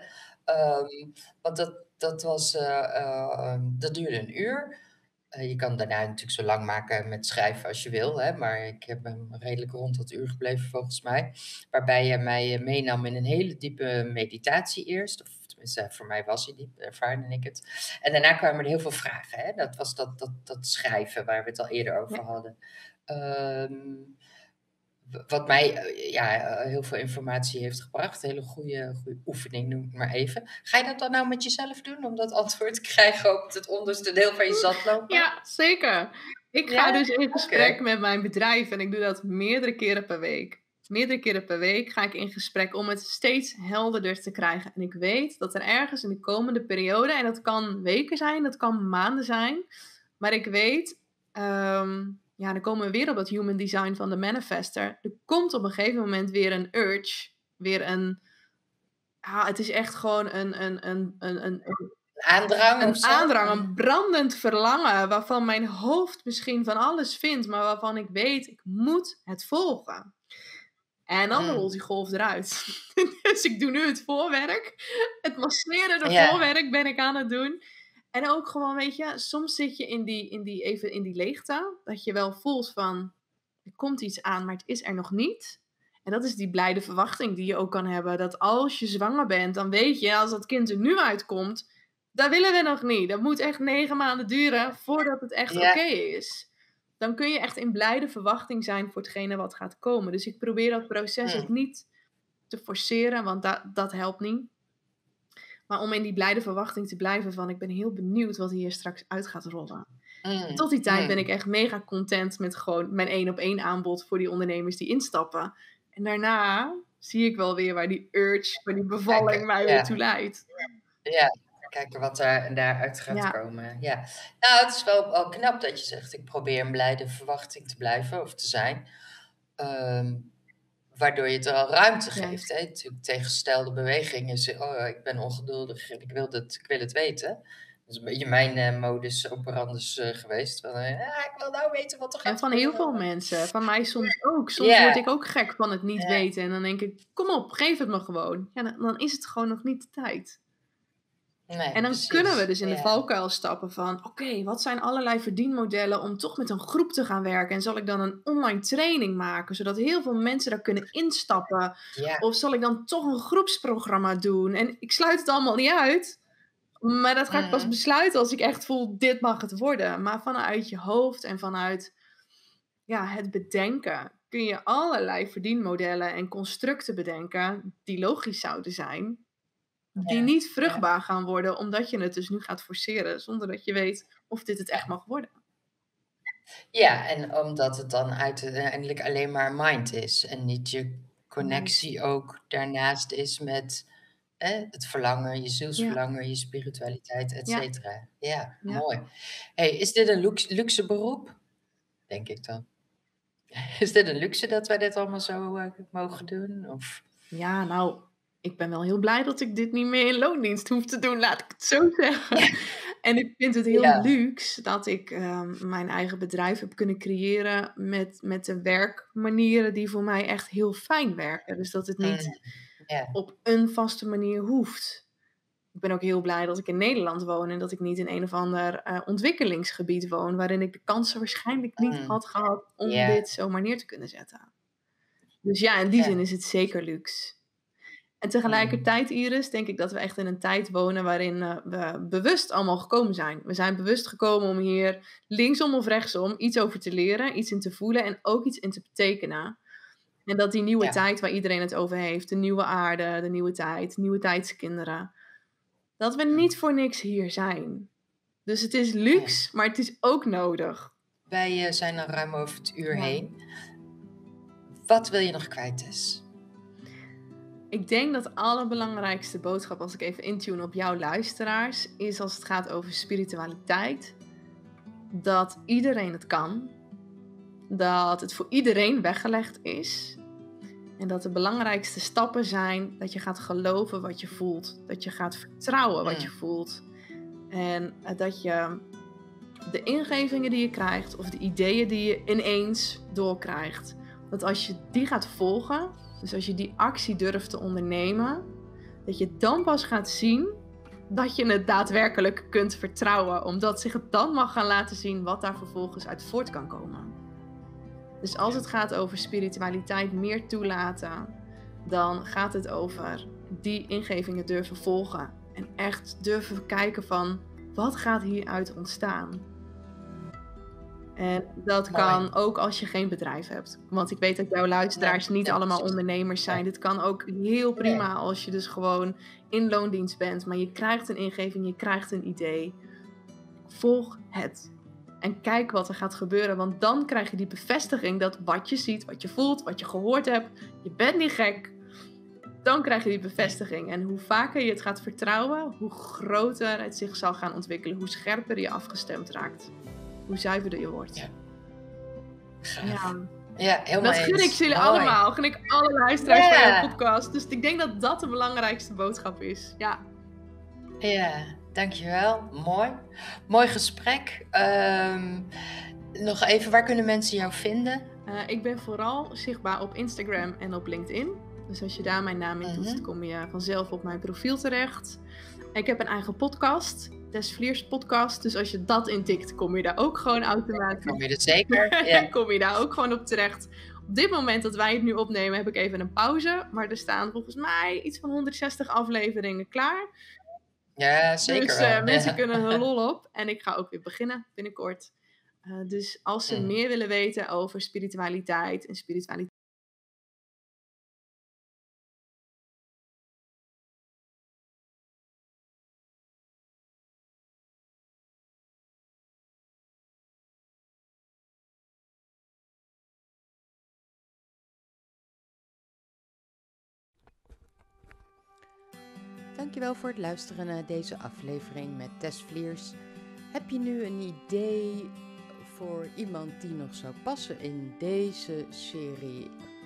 Want dat duurde 1 uur. Je kan daarna natuurlijk zo lang maken met schrijven als je wil. Hè? Maar ik heb hem redelijk rond dat uur gebleven volgens mij. Waarbij je mij meenam in een hele diepe meditatie eerst. Of tenminste, voor mij was hij diep, ervaarde ik het. En daarna kwamen er heel veel vragen. Hè? Dat was dat schrijven waar we het al eerder over hadden. Wat mij heel veel informatie heeft gebracht. Hele goede oefening, noem ik maar even. Ga je dat dan nou met jezelf doen? Om dat antwoord te krijgen op het onderste deel van je zandloper? Ja, zeker. Ik ga dus in gesprek met mijn bedrijf. En ik doe dat meerdere keren per week. Meerdere keren per week ga ik in gesprek om het steeds helderder te krijgen. En ik weet dat er ergens in de komende periode, en dat kan weken zijn, dat kan maanden zijn. Maar ik weet... dan komen we weer op dat human design van de manifester. Er komt op een gegeven moment weer een urge. Weer een... het is echt gewoon een aandrang. Een aandrang, een brandend verlangen. Waarvan mijn hoofd misschien van alles vindt. Maar waarvan ik weet, ik moet het volgen. En dan rolt die golf eruit. Dus ik doe nu het voorwerk. Het masserende voorwerk ben ik aan het doen. En ook gewoon, weet je, soms zit je in die leegte. Dat je wel voelt van, er komt iets aan, maar het is er nog niet. En dat is die blijde verwachting die je ook kan hebben. Dat als je zwanger bent, dan weet je, als dat kind er nu uitkomt, dat willen we nog niet. Dat moet echt 9 maanden duren voordat het echt oké is. Dan kun je echt in blijde verwachting zijn voor hetgene wat gaat komen. Dus ik probeer dat proces ook niet te forceren, want dat helpt niet. Maar om in die blijde verwachting te blijven van, ik ben heel benieuwd wat hier straks uit gaat rollen. Tot die tijd ben ik echt mega content met gewoon mijn 1-op-1 aanbod voor die ondernemers die instappen. En daarna zie ik wel weer waar die urge, waar die bevalling mij weer toe leidt. Ja, kijken wat daaruit gaat komen. Ja. Nou, het is wel knap dat je zegt, ik probeer een blijde verwachting te blijven of te zijn. Waardoor je het al ruimte geeft. Hè? Natuurlijk tegengestelde beweging is, ik ben ongeduldig en ik wil het weten. Dat is een beetje mijn modus operandus geweest. Van, ik wil nou weten wat er gaat. En van heel veel mensen. Van mij soms ook. Soms word ik ook gek van het niet weten. En dan denk ik, kom op, geef het me gewoon. Ja, dan is het gewoon nog niet de tijd. Nee, En dan kunnen we precies. dus in de Ja. valkuil stappen van... Oké, wat zijn allerlei verdienmodellen om toch met een groep te gaan werken? En zal ik dan een online training maken, zodat heel veel mensen daar kunnen instappen? Ja. Of zal ik dan toch een groepsprogramma doen? En ik sluit het allemaal niet uit. Maar dat ga ik pas besluiten als ik echt voel, dit mag het worden. Maar vanuit je hoofd en vanuit het bedenken kun je allerlei verdienmodellen en constructen bedenken die logisch zouden zijn. Die niet vruchtbaar gaan worden, omdat je het dus nu gaat forceren, zonder dat je weet of dit het echt mag worden. Ja, en omdat het dan uiteindelijk alleen maar mind is en niet je connectie ook daarnaast is met het verlangen, je zielsverlangen, je spiritualiteit, et Ja. cetera. Ja, Ja. mooi. Hey, is dit een luxe beroep? Denk ik dan. Is dit een luxe dat wij dit allemaal zo mogen doen? Of? Ja, nou, ik ben wel heel blij dat ik dit niet meer in loondienst hoef te doen, laat ik het zo zeggen. En ik vind het heel luxe dat ik mijn eigen bedrijf heb kunnen creëren met de werkmanieren die voor mij echt heel fijn werken. Dus dat het niet op een vaste manier hoeft. Ik ben ook heel blij dat ik in Nederland woon en dat ik niet in een of ander ontwikkelingsgebied woon, waarin ik de kansen waarschijnlijk niet had gehad om dit zomaar neer te kunnen zetten. Dus ja, in die zin is het zeker luxe. En tegelijkertijd, Iris, denk ik dat we echt in een tijd wonen waarin we bewust allemaal gekomen zijn. We zijn bewust gekomen om hier linksom of rechtsom iets over te leren, iets in te voelen en ook iets in te betekenen. En dat die nieuwe tijd waar iedereen het over heeft, de nieuwe aarde, de nieuwe tijd, nieuwe tijdskinderen, dat we niet voor niks hier zijn. Dus het is luxe, maar het is ook nodig. Wij zijn al ruim over het uur heen. Wat wil je nog kwijt, Tess? Ik denk dat de allerbelangrijkste boodschap, als ik even intune op jouw luisteraars, is als het gaat over spiritualiteit, dat iedereen het kan, dat het voor iedereen weggelegd is en dat de belangrijkste stappen zijn dat je gaat geloven wat je voelt, dat je gaat vertrouwen wat je voelt en dat je de ingevingen die je krijgt of de ideeën die je ineens doorkrijgt, dat als je die gaat volgen, dus als je die actie durft te ondernemen, dat je dan pas gaat zien dat je het daadwerkelijk kunt vertrouwen. Omdat zich het dan mag gaan laten zien wat daar vervolgens uit voort kan komen. Dus als het gaat over spiritualiteit meer toelaten, dan gaat het over die ingevingen durven volgen. En echt durven kijken van, wat gaat hieruit ontstaan? En dat kan ook als je geen bedrijf hebt. Want ik weet dat jouw luisteraars niet allemaal ondernemers zijn. Dit kan ook heel prima als je dus gewoon in loondienst bent. Maar je krijgt een ingeving, je krijgt een idee. Volg het. En kijk wat er gaat gebeuren. Want dan krijg je die bevestiging dat wat je ziet, wat je voelt, wat je gehoord hebt. Je bent niet gek. Dan krijg je die bevestiging. En hoe vaker je het gaat vertrouwen, hoe groter het zich zal gaan ontwikkelen. Hoe scherper je afgestemd raakt. Hoe zuiverder je wordt. Ja, helemaal dat gun ik jullie allemaal. Gun ik alle luisteraars bij jouw podcast. Dus ik denk dat dat de belangrijkste boodschap is. Ja, dankjewel. Mooi gesprek. Nog even, waar kunnen mensen jou vinden? Ik ben vooral zichtbaar op Instagram en op LinkedIn. Dus als je daar mijn naam in toetst, kom je vanzelf op mijn profiel terecht. Ik heb een eigen podcast, Tess Vliers podcast. Dus als je dat intikt, kom je daar ook gewoon automatisch. Kom je er zeker? Kom je daar ook gewoon op terecht. Op dit moment dat wij het nu opnemen, heb ik even een pauze. Maar er staan volgens mij iets van 160 afleveringen klaar. Ja, zeker dus wel. mensen kunnen hun lol op. En ik ga ook weer beginnen binnenkort. Dus als ze meer willen weten over spiritualiteit en spiritualiteit. Dankjewel voor het luisteren naar deze aflevering met Tess Vliers. Heb je nu een idee voor iemand die nog zou passen in deze serie